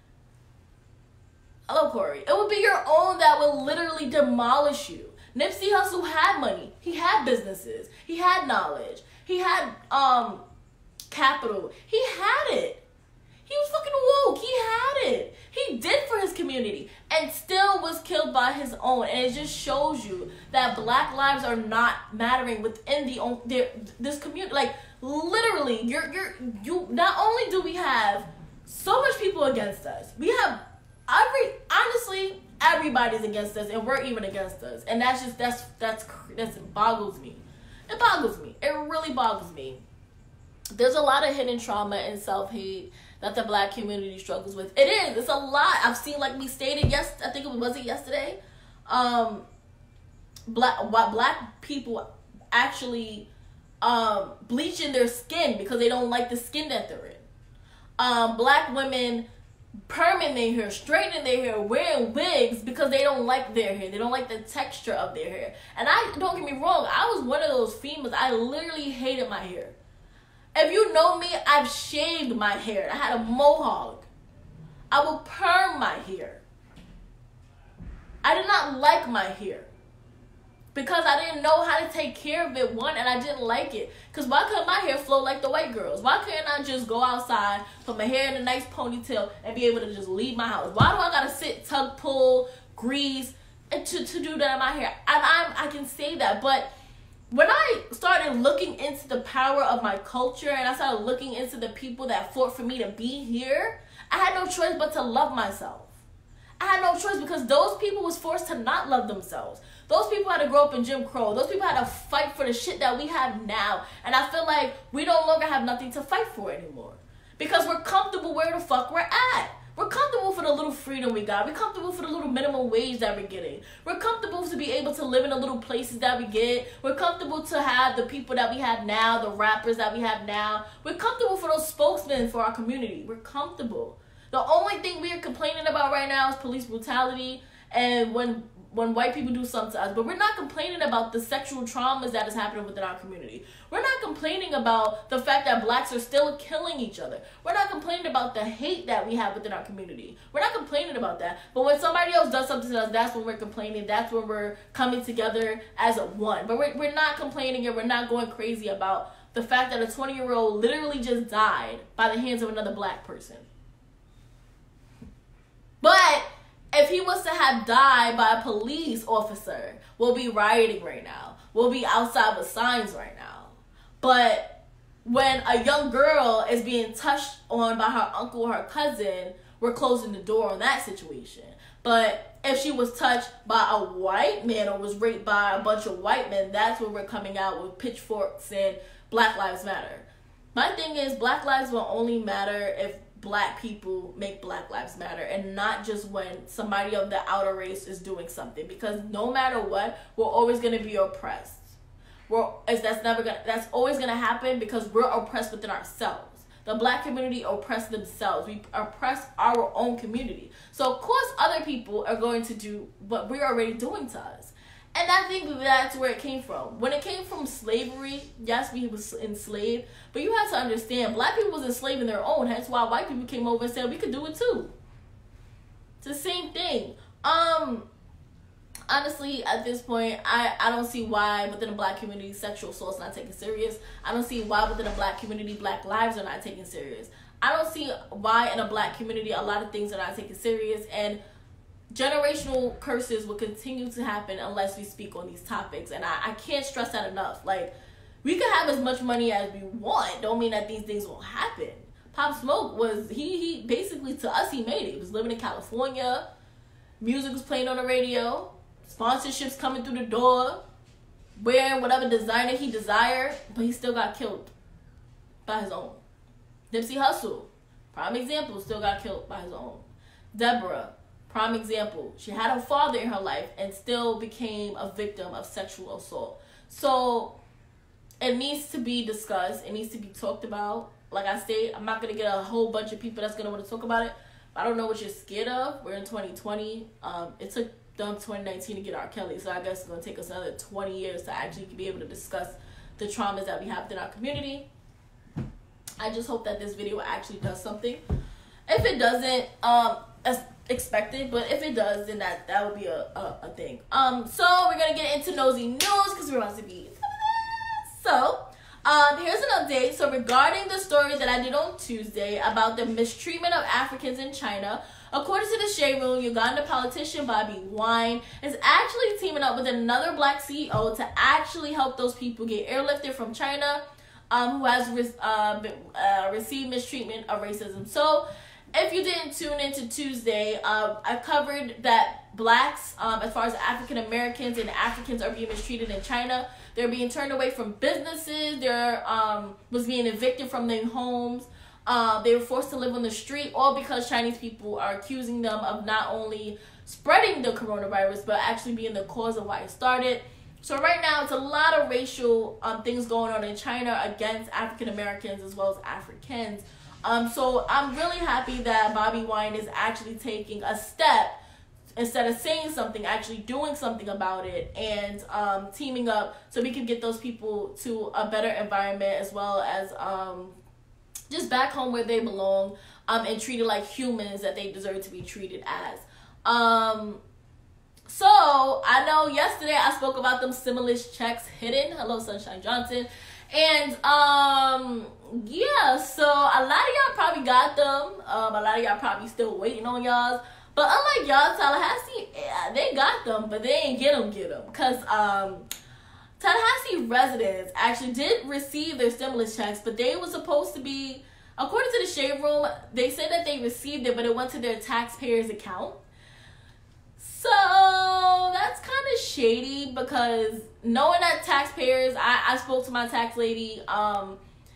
Hello, Corey. It would be your own that would literally demolish you. Nipsey Hussle had money. He had businesses. He had knowledge. He had um capital. He had it. He was fucking woke. He had it. He did for his community and still was killed by his own. And it just shows you that Black lives are not mattering within the own, their, this community. Like, literally, you're you're you. Not only do we have so people against us. We have every honestly everybody's against us, and we're even against us, and that's just that's that's that's it boggles me. It boggles me. It really boggles me. There's a lot of hidden trauma and self-hate that the black community struggles with. It is. It's a lot. I've seen, like we stated, yes, I think it was, was it yesterday? Um, black black people actually um, bleaching their skin because they don't like the skin that they're in. Um, black women perming their hair, straightening their hair, wearing wigs because they don't like their hair. They don't like the texture of their hair. And I, don't get me wrong, I was one of those females. I literally hated my hair. If you know me, I've shaved my hair. I had a mohawk. I would perm my hair. I did not like my hair because I didn't know how to take care of it, one, and I didn't like it. Because why couldn't my hair flow like the white girls? Why couldn't I just go outside, put my hair in a nice ponytail, and be able to just leave my house? Why do I got to sit, tug, pull, grease, and to, to do that in my hair? And I'm, I can say that, but when I started looking into the power of my culture and I started looking into the people that fought for me to be here, I had no choice but to love myself. I had no choice because those people was forced to not love themselves. Those people had to grow up in Jim Crow. Those people had to fight for the shit that we have now. And I feel like we no longer have nothing to fight for anymore. Because we're comfortable where the fuck we're at. We're comfortable for the little freedom we got. We're comfortable for the little minimum wage that we're getting. We're comfortable to be able to live in the little places that we get. We're comfortable to have the people that we have now, the rappers that we have now. We're comfortable for those spokesmen for our community. We're comfortable. The only thing we are complaining about right now is police brutality and when when white people do something to us. But we're not complaining about the sexual traumas that is happening within our community. We're not complaining about the fact that blacks are still killing each other. We're not complaining about the hate that we have within our community. We're not complaining about that. But when somebody else does something to us, that's when we're complaining. That's when we're coming together as a one. But we're, we're not complaining and we're not going crazy about the fact that a twenty-year-old literally just died by the hands of another black person. But if he was to have died by a police officer, we'll be rioting right now. We'll be outside with signs right now. But when a young girl is being touched on by her uncle or her cousin, we're closing the door on that situation. But if she was touched by a white man or was raped by a bunch of white men, that's when we're coming out with pitchforks and Black Lives Matter. My thing is, Black lives will only matter if black people make Black Lives Matter, and not just when somebody of the outer race is doing something, because no matter what, we're always going to be oppressed. We're that's never gonna that's always going to happen because we're oppressed within ourselves. The black community oppress themselves. We oppress our own community. So of course other people are going to do what we're already doing to us. And I think that's where it came from. When it came from slavery, yes, we was enslaved, but you have to understand, black people was enslaved in their own. Hence why white people came over and said we could do it too. It's the same thing. Um, honestly, at this point, I, I don't see why within the black community sexual assault is not taken serious. I don't see why within the black community black lives are not taken serious. I don't see why in a black community a lot of things are not taken serious, and generational curses will continue to happen unless we speak on these topics. And I, I can't stress that enough. Like, we can have as much money as we want, don't mean that these things won't happen. Pop Smoke was, he, he basically, to us, he made it. He was living in California, music was playing on the radio, sponsorships coming through the door, wearing whatever designer he desired, but he still got killed by his own. Nipsey Hussle, prime example, still got killed by his own. Deborah, prime example. She had her father in her life and still became a victim of sexual assault. So it needs to be discussed. It needs to be talked about. Like I said, I'm not going to get a whole bunch of people that's going to want to talk about it. I don't know what you're scared of. We're in twenty twenty. Um, it took them twenty nineteen to get R. Kelly. So I guess it's going to take us another twenty years to actually be able to discuss the traumas that we have in our community. I just hope that this video actually does something. If it doesn't, um, as expected, but if it does, then that that would be a, a, a thing. Um, so we're gonna get into nosy news because we're about to be. So, um, here's an update. So regarding the story that I did on Tuesday about the mistreatment of Africans in China, according to the Shade Room, Uganda politician Bobby Wine is actually teaming up with another black C E O to actually help those people get airlifted from China, um, who has uh, been, uh, received mistreatment of racism. So if you didn't tune into Tuesday, uh, I covered that blacks, um, as far as African Americans and Africans are being mistreated in China. They're being turned away from businesses. They're um, was being evicted from their homes. Uh, they were forced to live on the street, all because Chinese people are accusing them of not only spreading the coronavirus, but actually being the cause of why it started. So right now, it's a lot of racial um, things going on in China against African Americans as well as Africans. Um, so I'm really happy that Bobi Wine is actually taking a step, instead of saying something, actually doing something about it, and um, teaming up so we can get those people to a better environment, as well as um, just back home where they belong, um, and treated like humans that they deserve to be treated as. Um, so I know yesterday I spoke about them stimulus checks hidden. Hello, Sunshine Johnson. And um, yeah, so a lot of y'all probably got them. Um, a lot of y'all probably still waiting on y'all. But unlike y'all, Tallahassee, yeah, they got them, but they ain't get them, get them. Because um, Tallahassee residents actually did receive their stimulus checks, but they were supposed to be, according to the Shade Room, they said that they received it, but it went to their taxpayers' account. So that's kind of shady, because knowing that taxpayers, I, I spoke to my tax lady, um,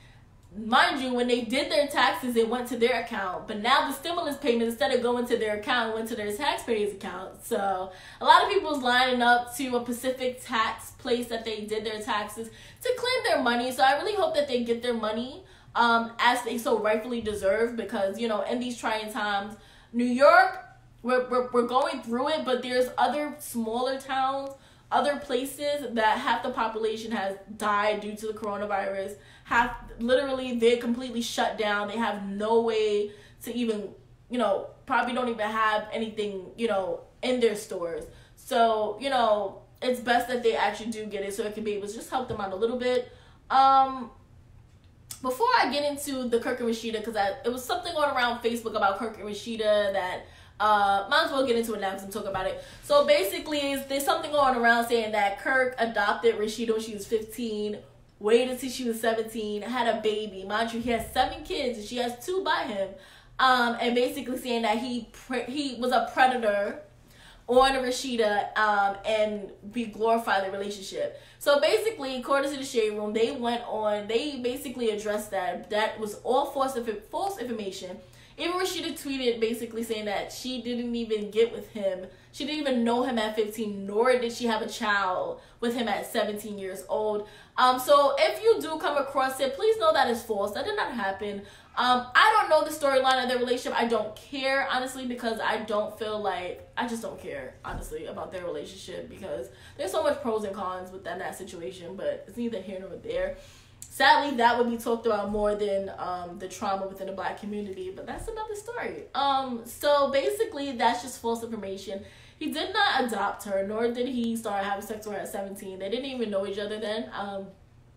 mind you, when they did their taxes, it went to their account. But now the stimulus payment, instead of going to their account, went to their taxpayers' account. So a lot of people's lining up to a Pacific tax place that they did their taxes to claim their money. So I really hope that they get their money um, as they so rightfully deserve, because, you know, in these trying times, New York, we're, we're, we're going through it, but there's other smaller towns, other places that half the population has died due to the coronavirus. Half, literally, they're completely shut down. They have no way to even, you know, probably don't even have anything, you know, in their stores. So, you know, it's best that they actually do get it so it can be able to just help them out a little bit. Um, before I get into the Kirk and Rashida, because it was something going around Facebook about Kirk and Rashida that Uh, might as well get into it now because I'm talking about it. So basically, there's something going around saying that Kirk adopted Rashida when she was fifteen, waited until she was seventeen, had a baby. Mind you, he has seven kids and she has two by him. Um, and basically saying that he pre- he was a predator on Rashida, um, and we glorify the relationship. So basically, according to the Shade Room, they went on, they basically addressed that. That was all false, false information. Even Rashida tweeted basically saying that she didn't even get with him. She didn't even know him at fifteen, nor did she have a child with him at seventeen years old. Um, so if you do come across it, please know that is false. That did not happen. Um, I don't know the storyline of their relationship. I don't care, honestly, because I don't feel like, I just don't care, honestly, about their relationship, because there's so much pros and cons within that situation, but it's neither here nor there. Sadly, that would be talked about more than um, the trauma within the black community, but that's another story. Um, so basically, that's just false information. He did not adopt her, nor did he start having sex with her at seventeen. They didn't even know each other then. Um,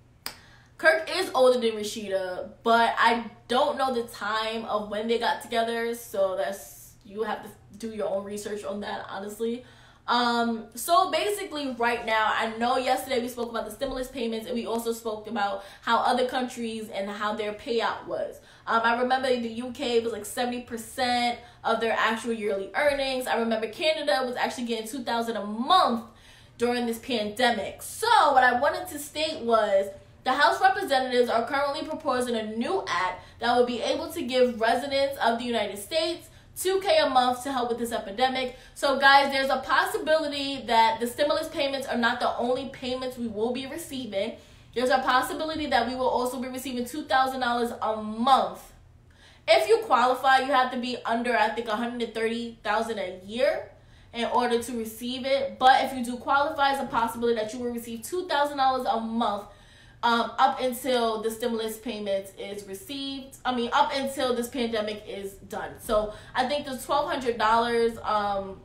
Kirk is older than Rashida, but I don't know the time of when they got together, so that's, you have to do your own research on that, honestly. Um, so basically right now, I know yesterday we spoke about the stimulus payments, and we also spoke about how other countries and how their payout was. Um, I remember the U K was like seventy percent of their actual yearly earnings. I remember Canada was actually getting two thousand dollars a month during this pandemic. So what I wanted to state was, the House Representatives are currently proposing a new act that will be able to give residents of the United States two K a month to help with this epidemic. So guys, there's a possibility that the stimulus payments are not the only payments we will be receiving. There's a possibility that we will also be receiving two thousand dollars a month. If you qualify, you have to be under, I think, one hundred thirty thousand dollars a year in order to receive it. But if you do qualify, it's a possibility that you will receive two thousand dollars a month Um, up until the stimulus payments is received. I mean, up until this pandemic is done. So I think the twelve hundred dollars, um,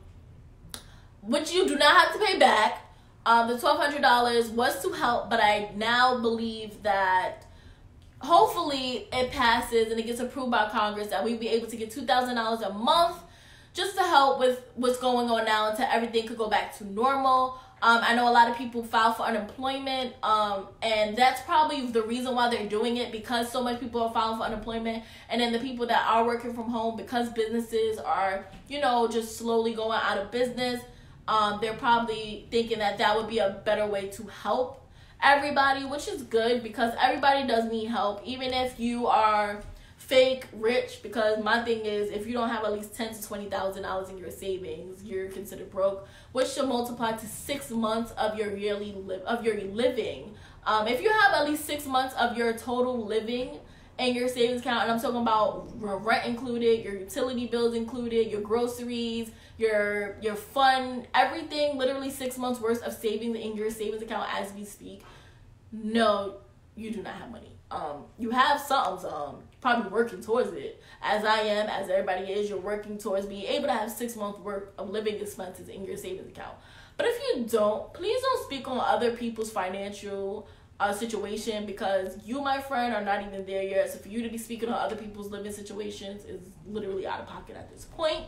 which you do not have to pay back, um, the twelve hundred dollars was to help, but I now believe that hopefully it passes and it gets approved by Congress, that we'll be able to get two thousand dollars a month just to help with what's going on now until everything could go back to normal. Um, I know a lot of people file for unemployment, um, and that's probably the reason why they're doing it, because so much people are filing for unemployment. And then the people that are working from home, because businesses are, you know, just slowly going out of business, um, they're probably thinking that that would be a better way to help everybody, which is good, because everybody does need help, even if you are fake rich. Because my thing is, if you don't have at least ten to twenty thousand dollars in your savings, you're considered broke, which should multiply to six months of your yearly li- of your living. Um, if you have at least six months of your total living in your savings account, and I'm talking about your rent included, your utility bills included, your groceries, your your fun, everything, literally six months worth of savings in your savings account as we speak. No, you do not have money. Um, you have some, um, probably working towards it, as I am, as everybody is. You're working towards being able to have six months worth of living expenses in your savings account. But if you don't, please don't speak on other people's financial uh, situation, because you, my friend, are not even there yet. So for you to be speaking on other people's living situations is literally out of pocket at this point.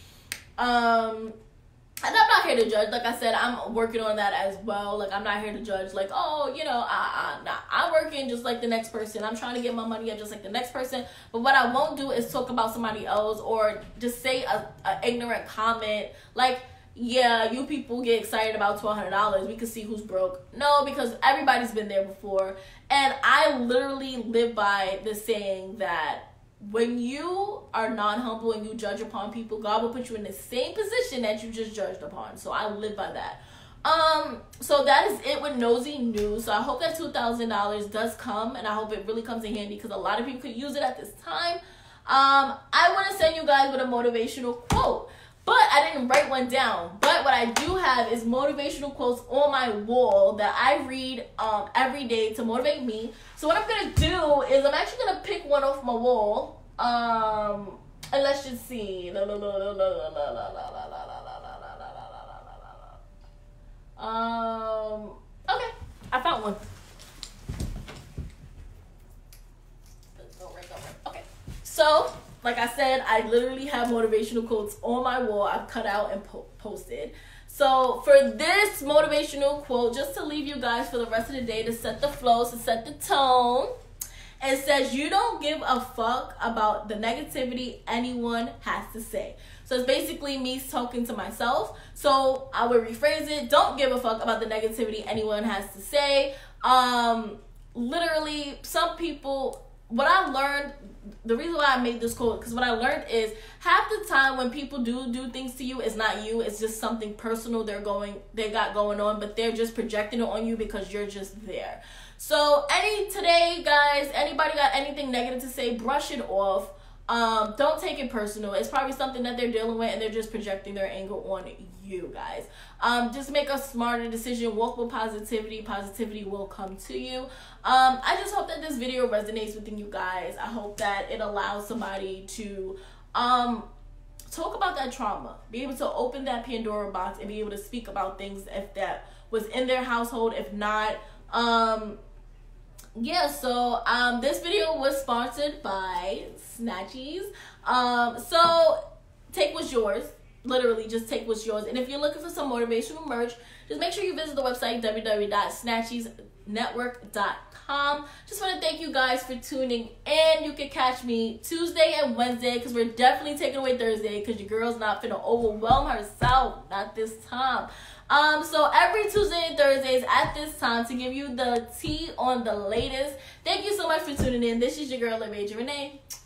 Um... And I'm not here to judge. Like I said, I'm working on that as well. Like, I'm not here to judge. Like, oh, you know, I, I, nah, I'm working just like the next person. I'm trying to get my money up just like the next person. But what I won't do is talk about somebody else, or just say a, a ignorant comment. Like, yeah, you people get excited about twelve hundred dollars. We can see who's broke. No, because everybody's been there before. And I literally live by the saying that when you are non-humble and you judge upon people, God will put you in the same position that you just judged upon. So I live by that. Um, so that is it with Nosy News. So I hope that two thousand dollars does come, and I hope it really comes in handy, because a lot of people could use it at this time. Um, I want to send you guys with a motivational quote, but I didn't write one down. But what I do have is motivational quotes on my wall that I read um, every day to motivate me. So what I'm going to do is I'm actually going to pick one off my wall. Um, and let's just see. Um, okay, I found one. Okay, so like I said, I literally have motivational quotes on my wall. I've cut out and po- posted. So for this motivational quote, just to leave you guys for the rest of the day, to set the flow, to set the tone, it says, you don't give a fuck about the negativity anyone has to say. So it's basically me talking to myself. So I would rephrase it. Don't give a fuck about the negativity anyone has to say. Um, literally, some people, what I learned, the reason why I made this quote, because what I learned is half the time when people do do things to you, it's not you. It's just something personal they're going, they got going on, but they're just projecting it on you because you're just there. So any today, guys, anybody got anything negative to say, brush it off. Um, don't take it personal. It's probably something that they're dealing with, and they're just projecting their anger on you, guys. Um, just make a smarter decision. Walk with positivity. Positivity will come to you. Um, I just hope that this video resonates with you guys. I hope that it allows somebody to um, talk about that trauma, be able to open that Pandora box, and be able to speak about things if that was in their household. If not, um, yeah, so um, this video was sponsored by Snatchies. Um, so take what's yours. Literally, just take what's yours. And if you're looking for some motivational merch, just make sure you visit the website w w w dot snatchies network dot com. Just want to thank you guys for tuning in. You can catch me Tuesday and Wednesday, because we're definitely taking away Thursday, because your girl's not finna overwhelm herself. Not this time. Um, so every Tuesday and Thursdays at this time, to give you the tea on the latest. Thank you so much for tuning in. This is your girl, LaMajor Renee.